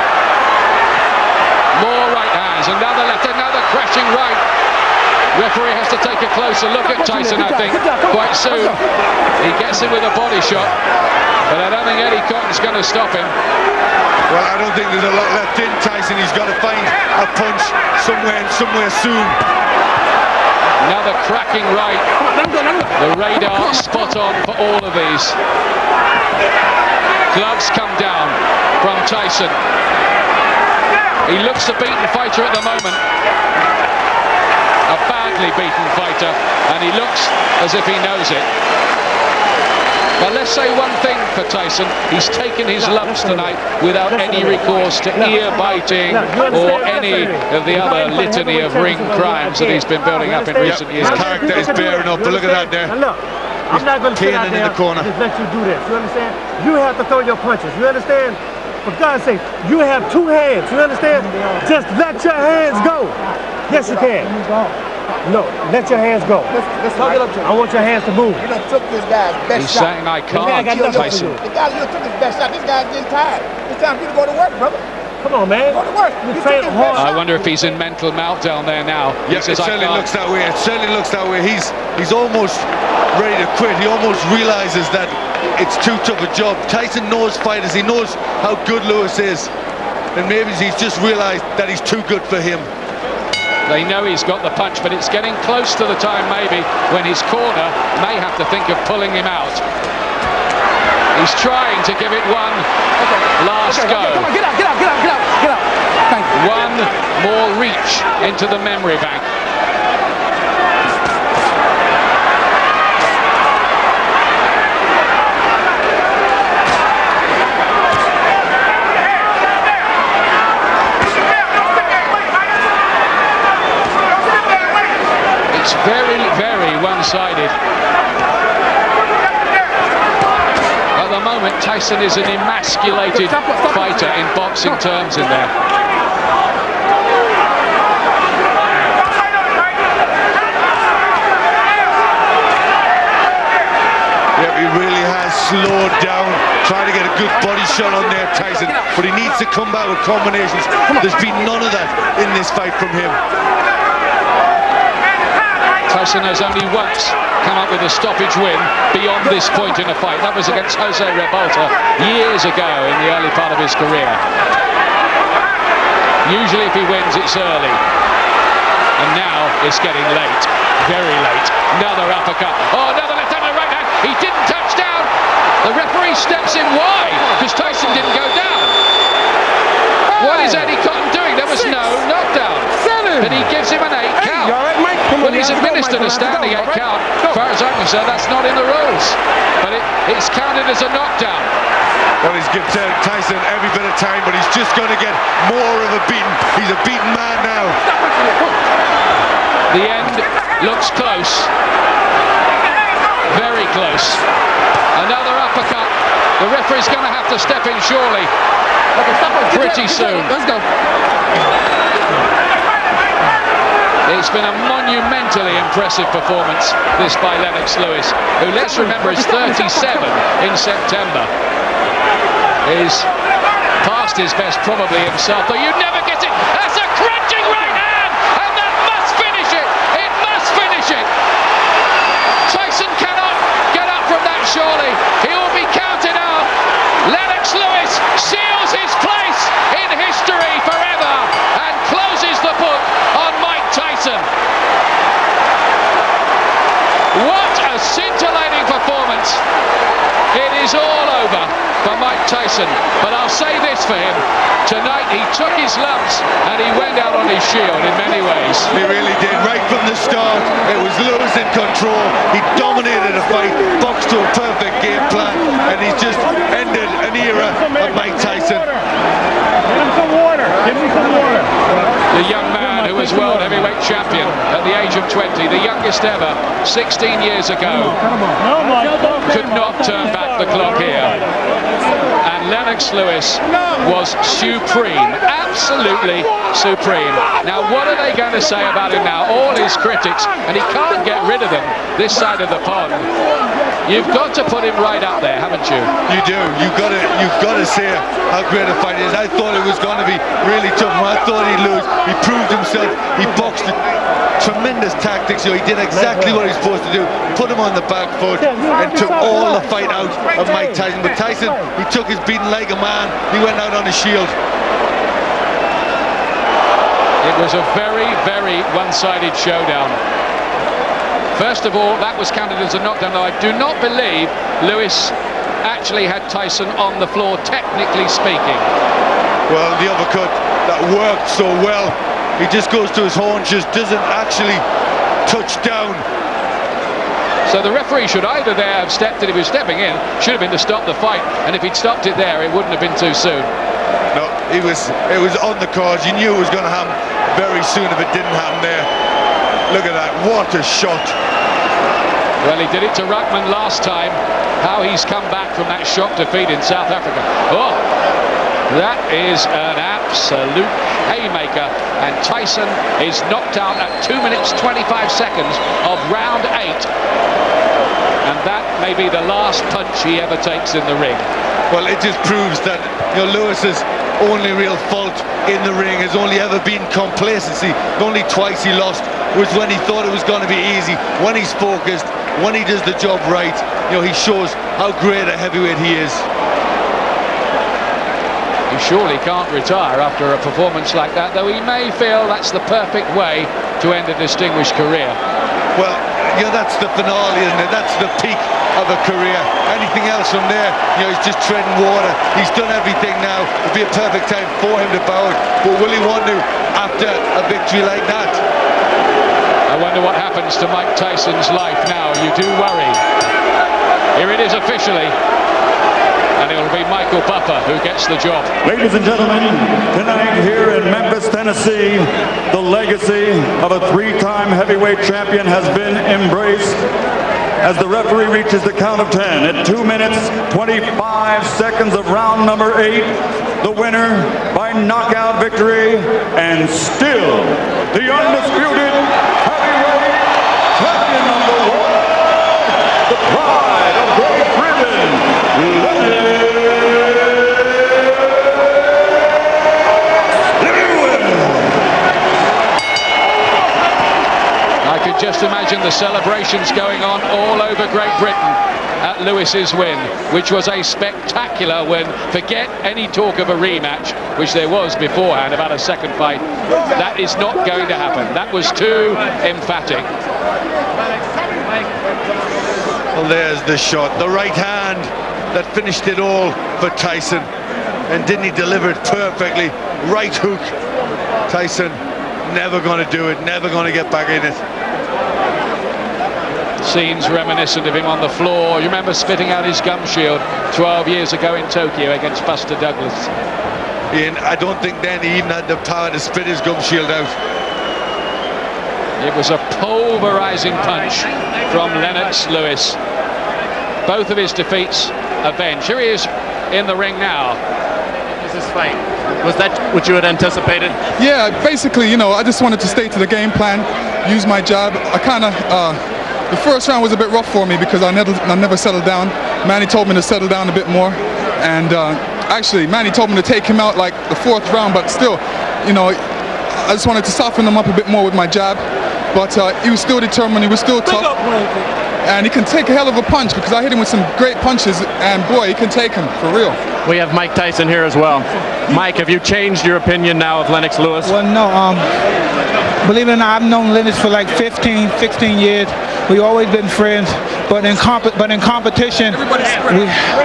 More right hands, another left, another crashing right. Referee has to take a closer look at Tyson, I think, quite soon. He gets him with a body shot, but I don't think Eddie Cotton's going to stop him. Well, I don't think there's a lot left in Tyson. He's got to find a punch somewhere and somewhere soon. Another cracking right. The radar spot on for all of these. Gloves come down from Tyson. He looks a beaten fighter at the moment. A badly beaten fighter, and he looks as if he knows it. But let's say one thing for Tyson, he's taken his lumps tonight without any recourse to ear biting or any of the other litany of ring crimes that he's been building up in recent years. His character is bearing up, but look at that there. Look, I'm not going to sit out in there the corner. and just let you do this. You understand? You have to throw your punches. You understand? For God's sake, you have two hands. You understand? Just let your hands go. Yes, you can. No, let your hands go. I want your hands to move. You done took this guy's best He's shot. saying I can't, Tyson. The guy you took his best shot. This guy's getting tired. It's time for you to go to work, brother. Come on, man. Go to work. You train hard. I wonder if he's in mental meltdown there now. He Yeah, it says, I certainly can't. looks that way. It certainly looks that way. He's he's almost ready to quit. He almost realizes that it's too tough a job. Tyson knows fighters. He knows how good Lewis is, and maybe he's just realized that he's too good for him. They know he's got the punch, but it's getting close to the time maybe when his corner may have to think of pulling him out. He's trying to give it one last Okay, go. okay, come on, get out, get out, get out, get out, get out. Thank you. One more reach into the memory bank. It's very, very one-sided. At the moment, Tyson is an emasculated fighter in boxing terms in there. Yeah, he really has slowed down, trying to get a good body shot on there, Tyson, but he needs to come back with combinations. There's been none of that in this fight from him. Tyson has only once come up with a stoppage win beyond this point in a fight. That was against Jose Revolta years ago in the early part of his career. Usually if he wins, it's early. And now it's getting late, very late. Another uppercut. Oh, another left hand and right hand. He didn't touch down. The referee steps in. Why? Because Tyson didn't go down. What is Eddie Cotton doing? There was no knockdown. But he gives him an eight count. Well, he's administered a standing eight count. As far as I'm concerned, that's not in the rules. But it, it's counted as a knockdown. Well, he's given Tyson every bit of time, but he's just going to get more of a beating. He's a beaten man now. The end looks close. Very close. Another uppercut. The referee's going to have to step in surely. Pretty soon. Let's go. It's been a monumentally impressive performance, this by Lennox Lewis, who, let's remember, is thirty-seven in September. Is past his best probably himself, but you never get it. That's a crunching right hand, and that must finish it. It must finish it. Tyson cannot get up from that surely. He will be counted out. Lennox Lewis seals his place in history forever and closes the book on Mike Tyson. What a scintillating performance. It is all over for Mike Tyson, but I'll say this for him. Tonight he took his lumps and he went out on his shield in many ways. He really did. Right from the start, it was Lewis in control. He dominated the fight, boxed to a perfect game plan, and he's just ended an era of Mike Tyson. Give him some water. Give him some water. The young man who was world heavyweight champion at the age of twenty, the youngest ever, sixteen years ago, could not turn back the clock here. And Lennox Lewis was supreme, absolutely supreme. Now, what are they going to say about him now? All his critics, and he can't get rid of them this side of the pond. You've got to put him right up there, haven't you? You do. You've got to. You've got to say how great a fight is. I thought it was going to be really tough. I thought he'd lose. He proved himself. He boxed it. Tremendous tactics. You know, he did exactly what he was supposed to do. Put him on the back foot and took all the fight out of Mike Tyson. But Tyson, he took his beating like a man. He went out on his shield. It was a very, very one-sided showdown. First of all, that was counted as a knockdown, though I do not believe Lewis actually had Tyson on the floor, technically speaking. Well, the uppercut that worked so well, he just goes to his haunches, doesn't actually touch down. So the referee should either there have stepped it, if he was stepping in, should have been to stop the fight, and if he'd stopped it there, it wouldn't have been too soon. No, it was, it was on the cards. You knew it was going to happen very soon if it didn't happen there. Look at that, what a shot. Well, he did it to Ruckman last time. How he's come back from that shock defeat in South Africa. Oh, that is an absolute haymaker. And Tyson is knocked out at two minutes twenty-five seconds of round eight. And that may be the last punch he ever takes in the ring. Well, it just proves that, you know, Lewis's only real fault in the ring has only ever been complacency. Only twice he lost was when he thought it was going to be easy. When he's focused, when he does the job right, you know, he shows how great a heavyweight he is. He surely can't retire after a performance like that, though he may feel that's the perfect way to end a distinguished career. Well, you know, that's the finale, isn't it? That's the peak of a career. Anything else from there, you know, he's just treading water. He's done everything now. It'd be a perfect time for him to bow out. But will he want to after a victory like that? I wonder what happens to Mike Tyson's life now. You do worry. Here it is officially. And it'll be Michael Buffer who gets the job. Ladies and gentlemen, tonight here in Memphis, Tennessee, the legacy of a three-time heavyweight champion has been embraced. as the referee reaches the count of ten at two minutes, twenty-five seconds of round number eight. The winner by knockout victory and still the undisputed heavyweight champion of the world, the pride of Great Britain, Lennox Lewis. I could just imagine the celebrations going on all over Great Britain at Lewis's win, which was a spectacular win. Forget any talk of a rematch, which there was beforehand about a second fight. That is not going to happen. That was too emphatic. Well, there's the shot, the right hand that finished it all for Tyson. And didn't he deliver it perfectly? Right hook. Tyson never going to do it, never going to get back in it. Scenes reminiscent of him on the floor. You remember spitting out his gum shield twelve years ago in Tokyo against Buster Douglas. Ian, I don't think then he even had the power to spit his gum shield out. It was a pulverizing punch from Lennox Lewis. Both of his defeats avenged. Here he is in the ring now. Is this fight? Was that what you had anticipated? Yeah, basically, you know, I just wanted to stay to the game plan, use my jab. I kind of, uh, the first round was a bit rough for me because I never, I never settled down. Manny told me to settle down a bit more. And uh, actually, Manny told me to take him out like the fourth round, but still, you know, I just wanted to soften him up a bit more with my jab. But uh, he was still determined, he was still tough. And he can take a hell of a punch because I hit him with some great punches, and boy, he can take him, for real. We have Mike Tyson here as well. Mike, have you changed your opinion now of Lennox Lewis? Well, no. Um, believe it or not, I've known Lennox for like fifteen, sixteen years. We've always been friends, but in comp but in competition, we,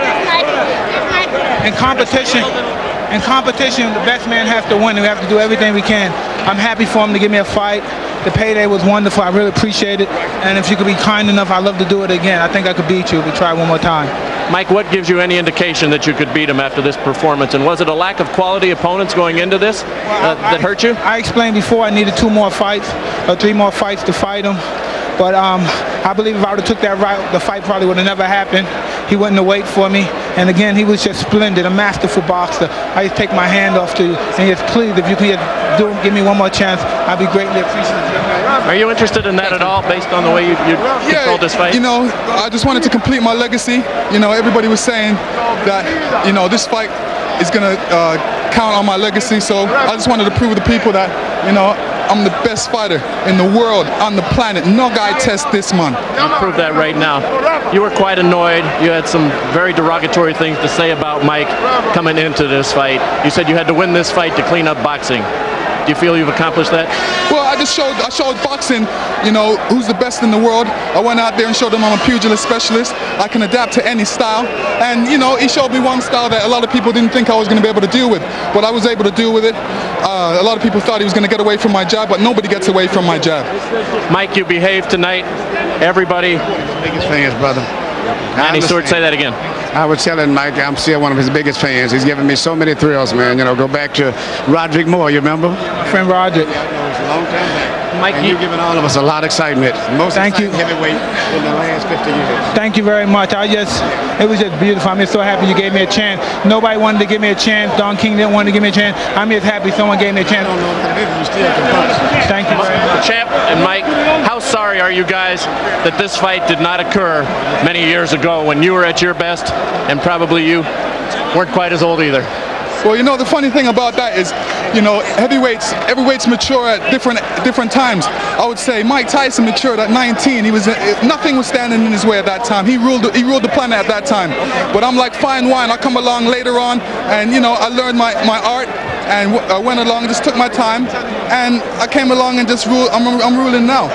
in competition, in competition, the best man has to win. We have to do everything we can. I'm happy for him to give me a fight. The payday was wonderful. I really appreciate it. And if you could be kind enough, I'd love to do it again. I think I could beat you if we try one more time. Mike, what gives you any indication that you could beat him after this performance? And was it a lack of quality opponents going into this uh, well, I, that hurt you? I explained before I needed two more fights or three more fights to fight him. But um, I believe if I would have took that route, the fight probably would have never happened. He wouldn't have waited for me. And again, he was just splendid, a masterful boxer. I just take my hand off to you and just please, if you could do, give me one more chance, I'd be greatly appreciative. Are you interested in that at all, based on the way you, you yeah, controlled this fight? You know, I just wanted to complete my legacy. You know, everybody was saying that, you know, this fight is going to uh, count on my legacy. So I just wanted to prove to the people that, you know, I'm the best fighter in the world, on the planet. No guy tests this, man. You prove that right now. You were quite annoyed. You had some very derogatory things to say about Mike coming into this fight. You said you had to win this fight to clean up boxing. Do you feel you've accomplished that? Well, I just showed I showed boxing, you know, who's the best in the world. I went out there and showed them I'm a pugilist specialist. I can adapt to any style. And, you know, he showed me one style that a lot of people didn't think I was going to be able to deal with. But I was able to deal with it. Uh, a lot of people thought he was going to get away from my jab, but nobody gets away from my jab. Mike, you behaved tonight. Everybody. Biggest fans, brother. Manny Stewart, say that again. I was telling Mike, I'm still one of his biggest fans. He's given me so many thrills, man. You know, go back to Roderick Moore, you remember? My friend Roderick. Yeah, it was a long time back. Mike, and you've given all of us a lot of excitement. Most Thank you. heavyweight in the last fifty years. Thank you very much. I just, it was just beautiful. I'm just so happy you gave me a chance. Nobody wanted to give me a chance. Don King didn't want to give me a chance. I'm just happy someone gave me a chance. I don't know what it is, you still can punch. Thank you very much. Champ and Mike, how sorry are you guys that this fight did not occur many years ago when you were at your best and probably you weren't quite as old either? Well, you know, the funny thing about that is, you know, heavyweights, heavyweights mature at different different times. I would say Mike Tyson matured at nineteen. He was nothing was standing in his way at that time. He ruled he ruled the planet at that time. But I'm like fine wine. I come along later on, and you know, I learned my my art, and I went along, just took my time, and I came along and just rule. I'm I'm ruling now.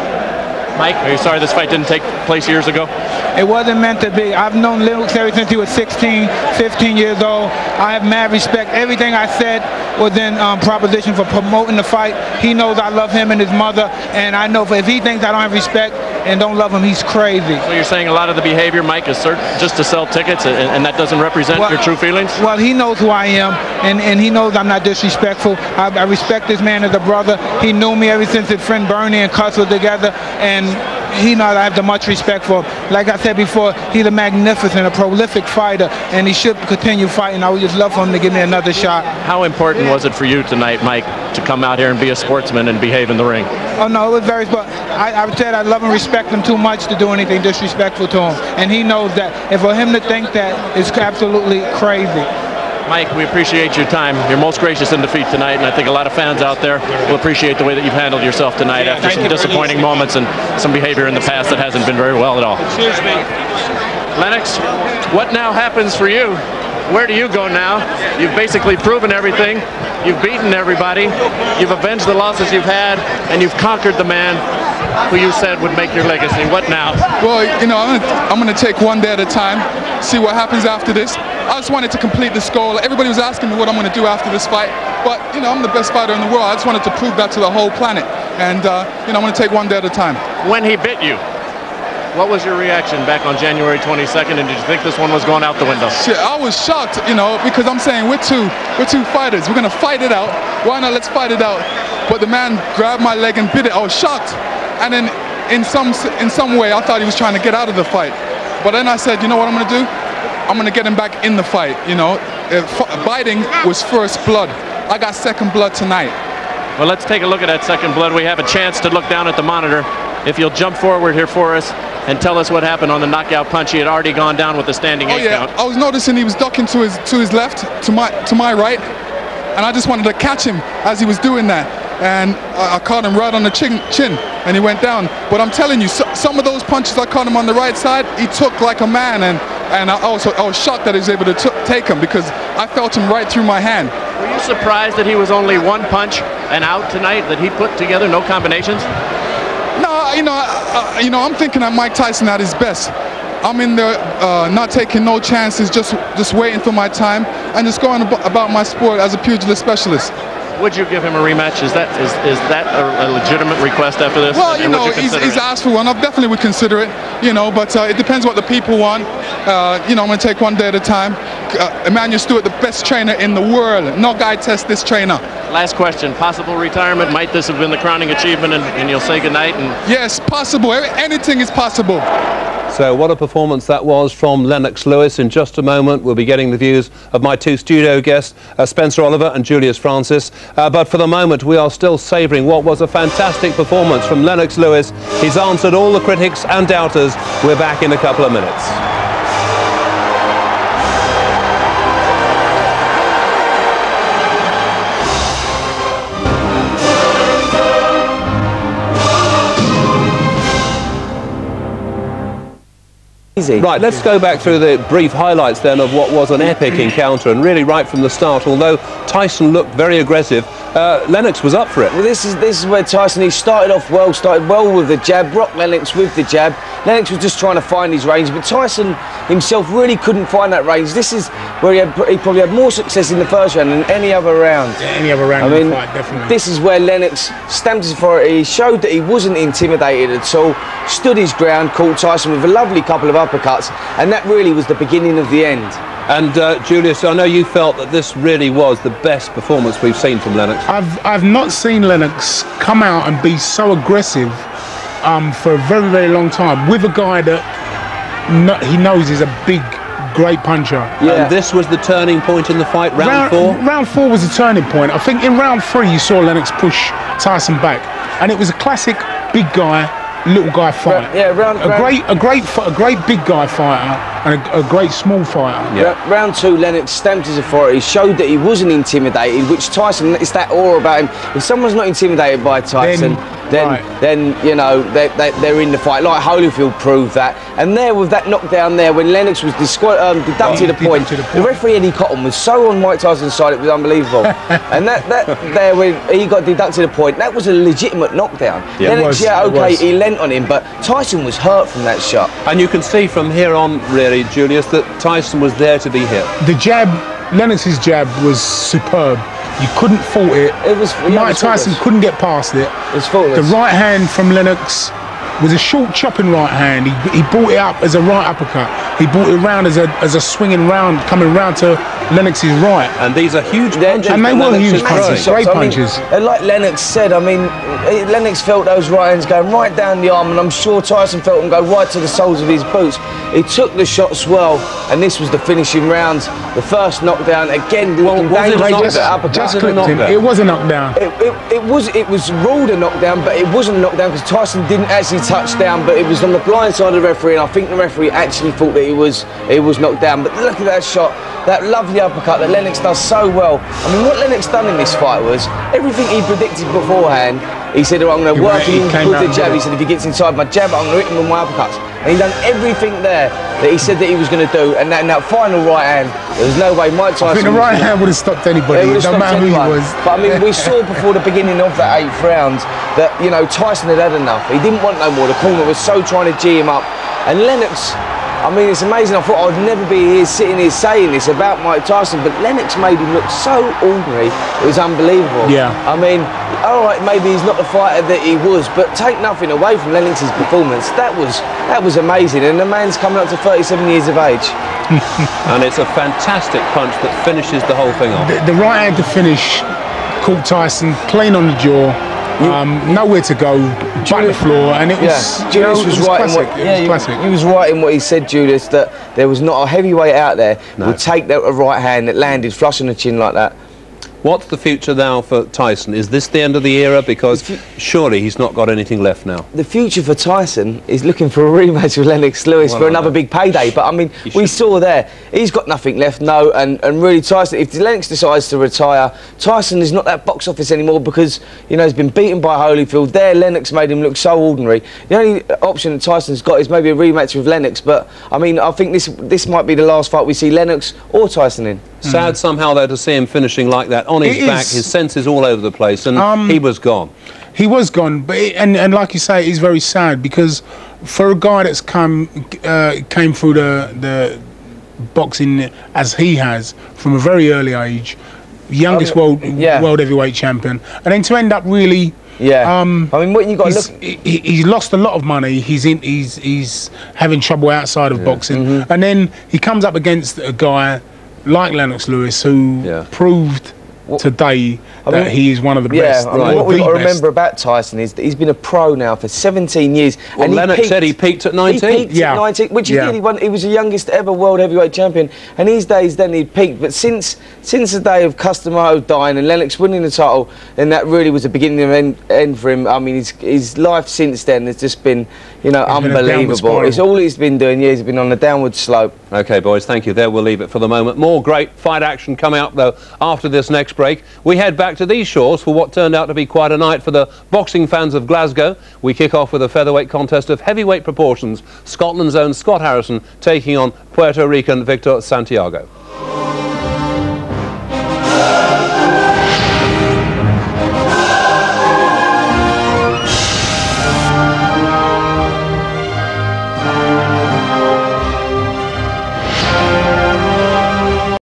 Mike, are you sorry this fight didn't take place years ago? It wasn't meant to be. I've known Lennox ever since he was sixteen, fifteen years old. I have mad respect. Everything I said was in um, proposition for promoting the fight. He knows I love him and his mother, and I know if he thinks I don't have respect and don't love him, he's crazy. So you're saying a lot of the behavior, Mike, is just to sell tickets, and, and that doesn't represent well, your true feelings? Well, he knows who I am, and, and he knows I'm not disrespectful. I, I respect this man as a brother. He knew me ever since his friend Bernie and Cuss were together, and he knows I have the much respect for him. Like I said before, he's a magnificent, a prolific fighter, and he should continue fighting. I would just love for him to give me another shot. How important was it for you tonight, Mike, to come out here and be a sportsman and behave in the ring? Oh no, it was very, but I, I said I love and respect him too much to do anything disrespectful to him, and he knows that. And for him to think that is absolutely crazy. Mike, we appreciate your time. You're most gracious in defeat tonight, and I think a lot of fans out there will appreciate the way that you've handled yourself tonight after some disappointing moments and some behavior in the past that hasn't been very well at all. Excuse me. Lennox, what now happens for you? Where do you go now? You've basically proven everything. You've beaten everybody. You've avenged the losses you've had, and you've conquered the man who you said would make your legacy. What now? Well, you know, I'm gonna, I'm gonna take one day at a time, see what happens after this. I just wanted to complete this goal. Everybody was asking me what I'm gonna do after this fight, but you know, I'm the best fighter in the world. I just wanted to prove that to the whole planet, and uh, you know, I'm gonna take one day at a time. When he bit you, what was your reaction back on January twenty-second, and did you think this one was going out the window? Shit, I was shocked, you know, because I'm saying we're two, we're two fighters. We're gonna fight it out. Why not? Let's fight it out. But the man grabbed my leg and bit it. I was shocked, and then in some in some way, I thought he was trying to get out of the fight. But then I said, you know what I'm gonna do? I'm gonna get him back in the fight. You know, if, biting was first blood. I got second blood tonight. Well, let's take a look at that second blood. We have a chance to look down at the monitor. If you'll jump forward here for us and tell us what happened on the knockout punch. He had already gone down with the standing oh, eight yeah. count. I was noticing he was ducking to his to his left, to my to my right, and I just wanted to catch him as he was doing that. And I, I caught him right on the chin, chin, and he went down. But I'm telling you, so, some of those punches I caught him on the right side, he took like a man, and and I also I was shocked that he was able to t take him because I felt him right through my hand. Were you surprised that he was only one punch and out tonight? That he put together no combinations? No, you know, uh, you know, I'm thinking that Mike Tyson at his best. I'm in there, uh, not taking no chances, just just waiting for my time, and just going ab about my sport as a pugilist specialist. Would you give him a rematch? Is that is is that a, a legitimate request after this? Well, you and know, you he's, he's asked for one. I definitely would consider it. You know, but uh, it depends what the people want. Uh, you know, I'm gonna take one day at a time. Uh, Emmanuel Stewart, the best trainer in the world. No guy tests this trainer. Last question: possible retirement? Might this have been the crowning achievement, and, and you'll say goodnight? And yes, possible. Anything is possible. So what a performance that was from Lennox Lewis. In just a moment we'll be getting the views of my two studio guests, uh, Spencer Oliver and Julius Francis. Uh, but for the moment we are still savouring what was a fantastic performance from Lennox Lewis. He's answered all the critics and doubters. We're back in a couple of minutes. Right, let's go back through the brief highlights then of what was an epic encounter, and really right from the start, although Tyson looked very aggressive, uh, Lennox was up for it. Well, this is this is where Tyson, he started off well, started well with the jab, rocked Lennox with the jab. Lennox was just trying to find his range, but Tyson himself really couldn't find that range. This is where he, had, he probably had more success in the first round than any other round. Yeah, any other round I in mean, the fight, definitely. This is where Lennox stamped his authority. He showed that he wasn't intimidated at all, stood his ground, caught Tyson with a lovely couple of uppercuts, and that really was the beginning of the end. And uh, Julius, I know you felt that this really was the best performance we've seen from Lennox. I've, I've not seen Lennox come out and be so aggressive um, for a very, very long time with a guy that no, he knows is a big, great puncher. Yeah. And this was the turning point in the fight, round, round four? Round four was the turning point. I think in round three you saw Lennox push Tyson back, and it was a classic big guy, little guy fight. Yeah, round, a round, great, a great, a great big guy fighter and a, a great small fighter. Yeah. Round two, Lennox stamped his authority, showed that he wasn't intimidated, which Tyson, it's that aura about him. If someone's not intimidated by Tyson, then, then, right. then you know, they, they, they're in the fight. Like Holyfield proved that. And there, with that knockdown there, when Lennox was um, deducted oh, a point, the, point, the referee Eddie Cotton was so on Mike Tyson's side, it was unbelievable. And that, that there, when he got deducted a point, that was a legitimate knockdown. Yeah, Lennox, was, yeah, okay, he lent on him, but Tyson was hurt from that shot. And you can see from here on, really, Julius, that Tyson was there to be hit. The jab, Lennox's jab was superb. You couldn't fault it. It was. Yeah, Mike it was Tyson faultless. couldn't get past it. It was faultless. The right hand from Lennox was a short chopping right hand. He, he brought it up as a right uppercut. He brought it round as a as a swinging round, coming round to Lennox's right. And these are huge punches. And they were huge punches, great I punches. mean, and like Lennox said, I mean, Lennox felt those right hands going right down the arm, and I'm sure Tyson felt them go right to the soles of his boots. He took the shots well, and this was the finishing round. The first knockdown, again, looking dangerous. Just clipped him. It was a knockdown. It, it, it was it was ruled a knockdown, but it wasn't a knockdown because Tyson didn't actually touch down, but it was on the blind side of the referee, and I think the referee actually thought that he was he was knocked down. But look at that shot, that lovely uppercut that Lennox does so well. I mean, what Lennox done in this fight was everything he predicted beforehand. He said, oh, I'm going to work him with the jab. He said, if he gets inside my jab, I'm going to hit him with my uppercuts. And he done everything there that he said that he was going to do. And that, and that final right hand, there was no way Mike Tyson... I think the right hand would have stopped anybody, no matter who he was. But I mean, we saw before the beginning of that eighth round that, you know, Tyson had had enough. He didn't want no more. The corner was so trying to G him up. And Lennox... I mean, it's amazing. I thought I'd never be here sitting here saying this about Mike Tyson, but Lennox made him look so ordinary. It was unbelievable. Yeah. I mean, all right, maybe he's not the fighter that he was, but take nothing away from Lennox's performance. That was that was amazing, and the man's coming up to thirty-seven years of age. And it's a fantastic punch that finishes the whole thing off. The, the right hand to finish caught Tyson clean on the jaw. Um, nowhere to go, back the floor, and it was, yeah. you know, Julius it was, was right classic. in what, It yeah, was he, classic. he was right in what he said, Julius, that there was not a heavyweight out there no. would take that a right hand that landed flush on the chin like that. What's the future now for Tyson? Is this the end of the era? Because surely he's not got anything left now. The future for Tyson is looking for a rematch with Lennox Lewis well, for another big payday. But I mean, he we should. saw there, he's got nothing left, no. And, and really, Tyson, if Lennox decides to retire, Tyson is not that box office anymore because, you know, he's been beaten by Holyfield. There, Lennox made him look so ordinary. The only option that Tyson's got is maybe a rematch with Lennox. But I mean, I think this this might be the last fight we see Lennox or Tyson in. Sad mm. somehow, though, to see him finishing like that on his it back, is. his senses all over the place, and um, he was gone. He was gone, but it, and and like you say, it's very sad because for a guy that's come uh, came through the the boxing as he has from a very early age, youngest um, world yeah. world heavyweight champion, and then to end up really. Yeah. Um, I mean, what you got to look. He, he's lost a lot of money. He's in. He's he's having trouble outside of yeah. boxing, mm-hmm. and then he comes up against a guy like Lennox Lewis, who yeah. proved what, today I that mean, he is one of the yeah, best. I mean, what we've got to remember about Tyson is that he's been a pro now for seventeen years. Well, and Lennox peaked, said he peaked at nineteen. He peaked yeah. at nineteen, which he yeah. did. He, won, he was the youngest ever world heavyweight champion. And these days, then he peaked. But since since the day of Customato dying and Lennox winning the title, then that really was the beginning and end, end for him. I mean, his his life since then has just been, you know, it's unbelievable. It's all he's been doing. Yeah, he's been on the downward slope. Okay, boys, thank you. There we'll leave it for the moment. More great fight action coming up, though, after this next break. We head back to these shores for what turned out to be quite a night for the boxing fans of Glasgow. We kick off with a featherweight contest of heavyweight proportions. Scotland's own Scott Harrison taking on Puerto Rican Victor Santiago.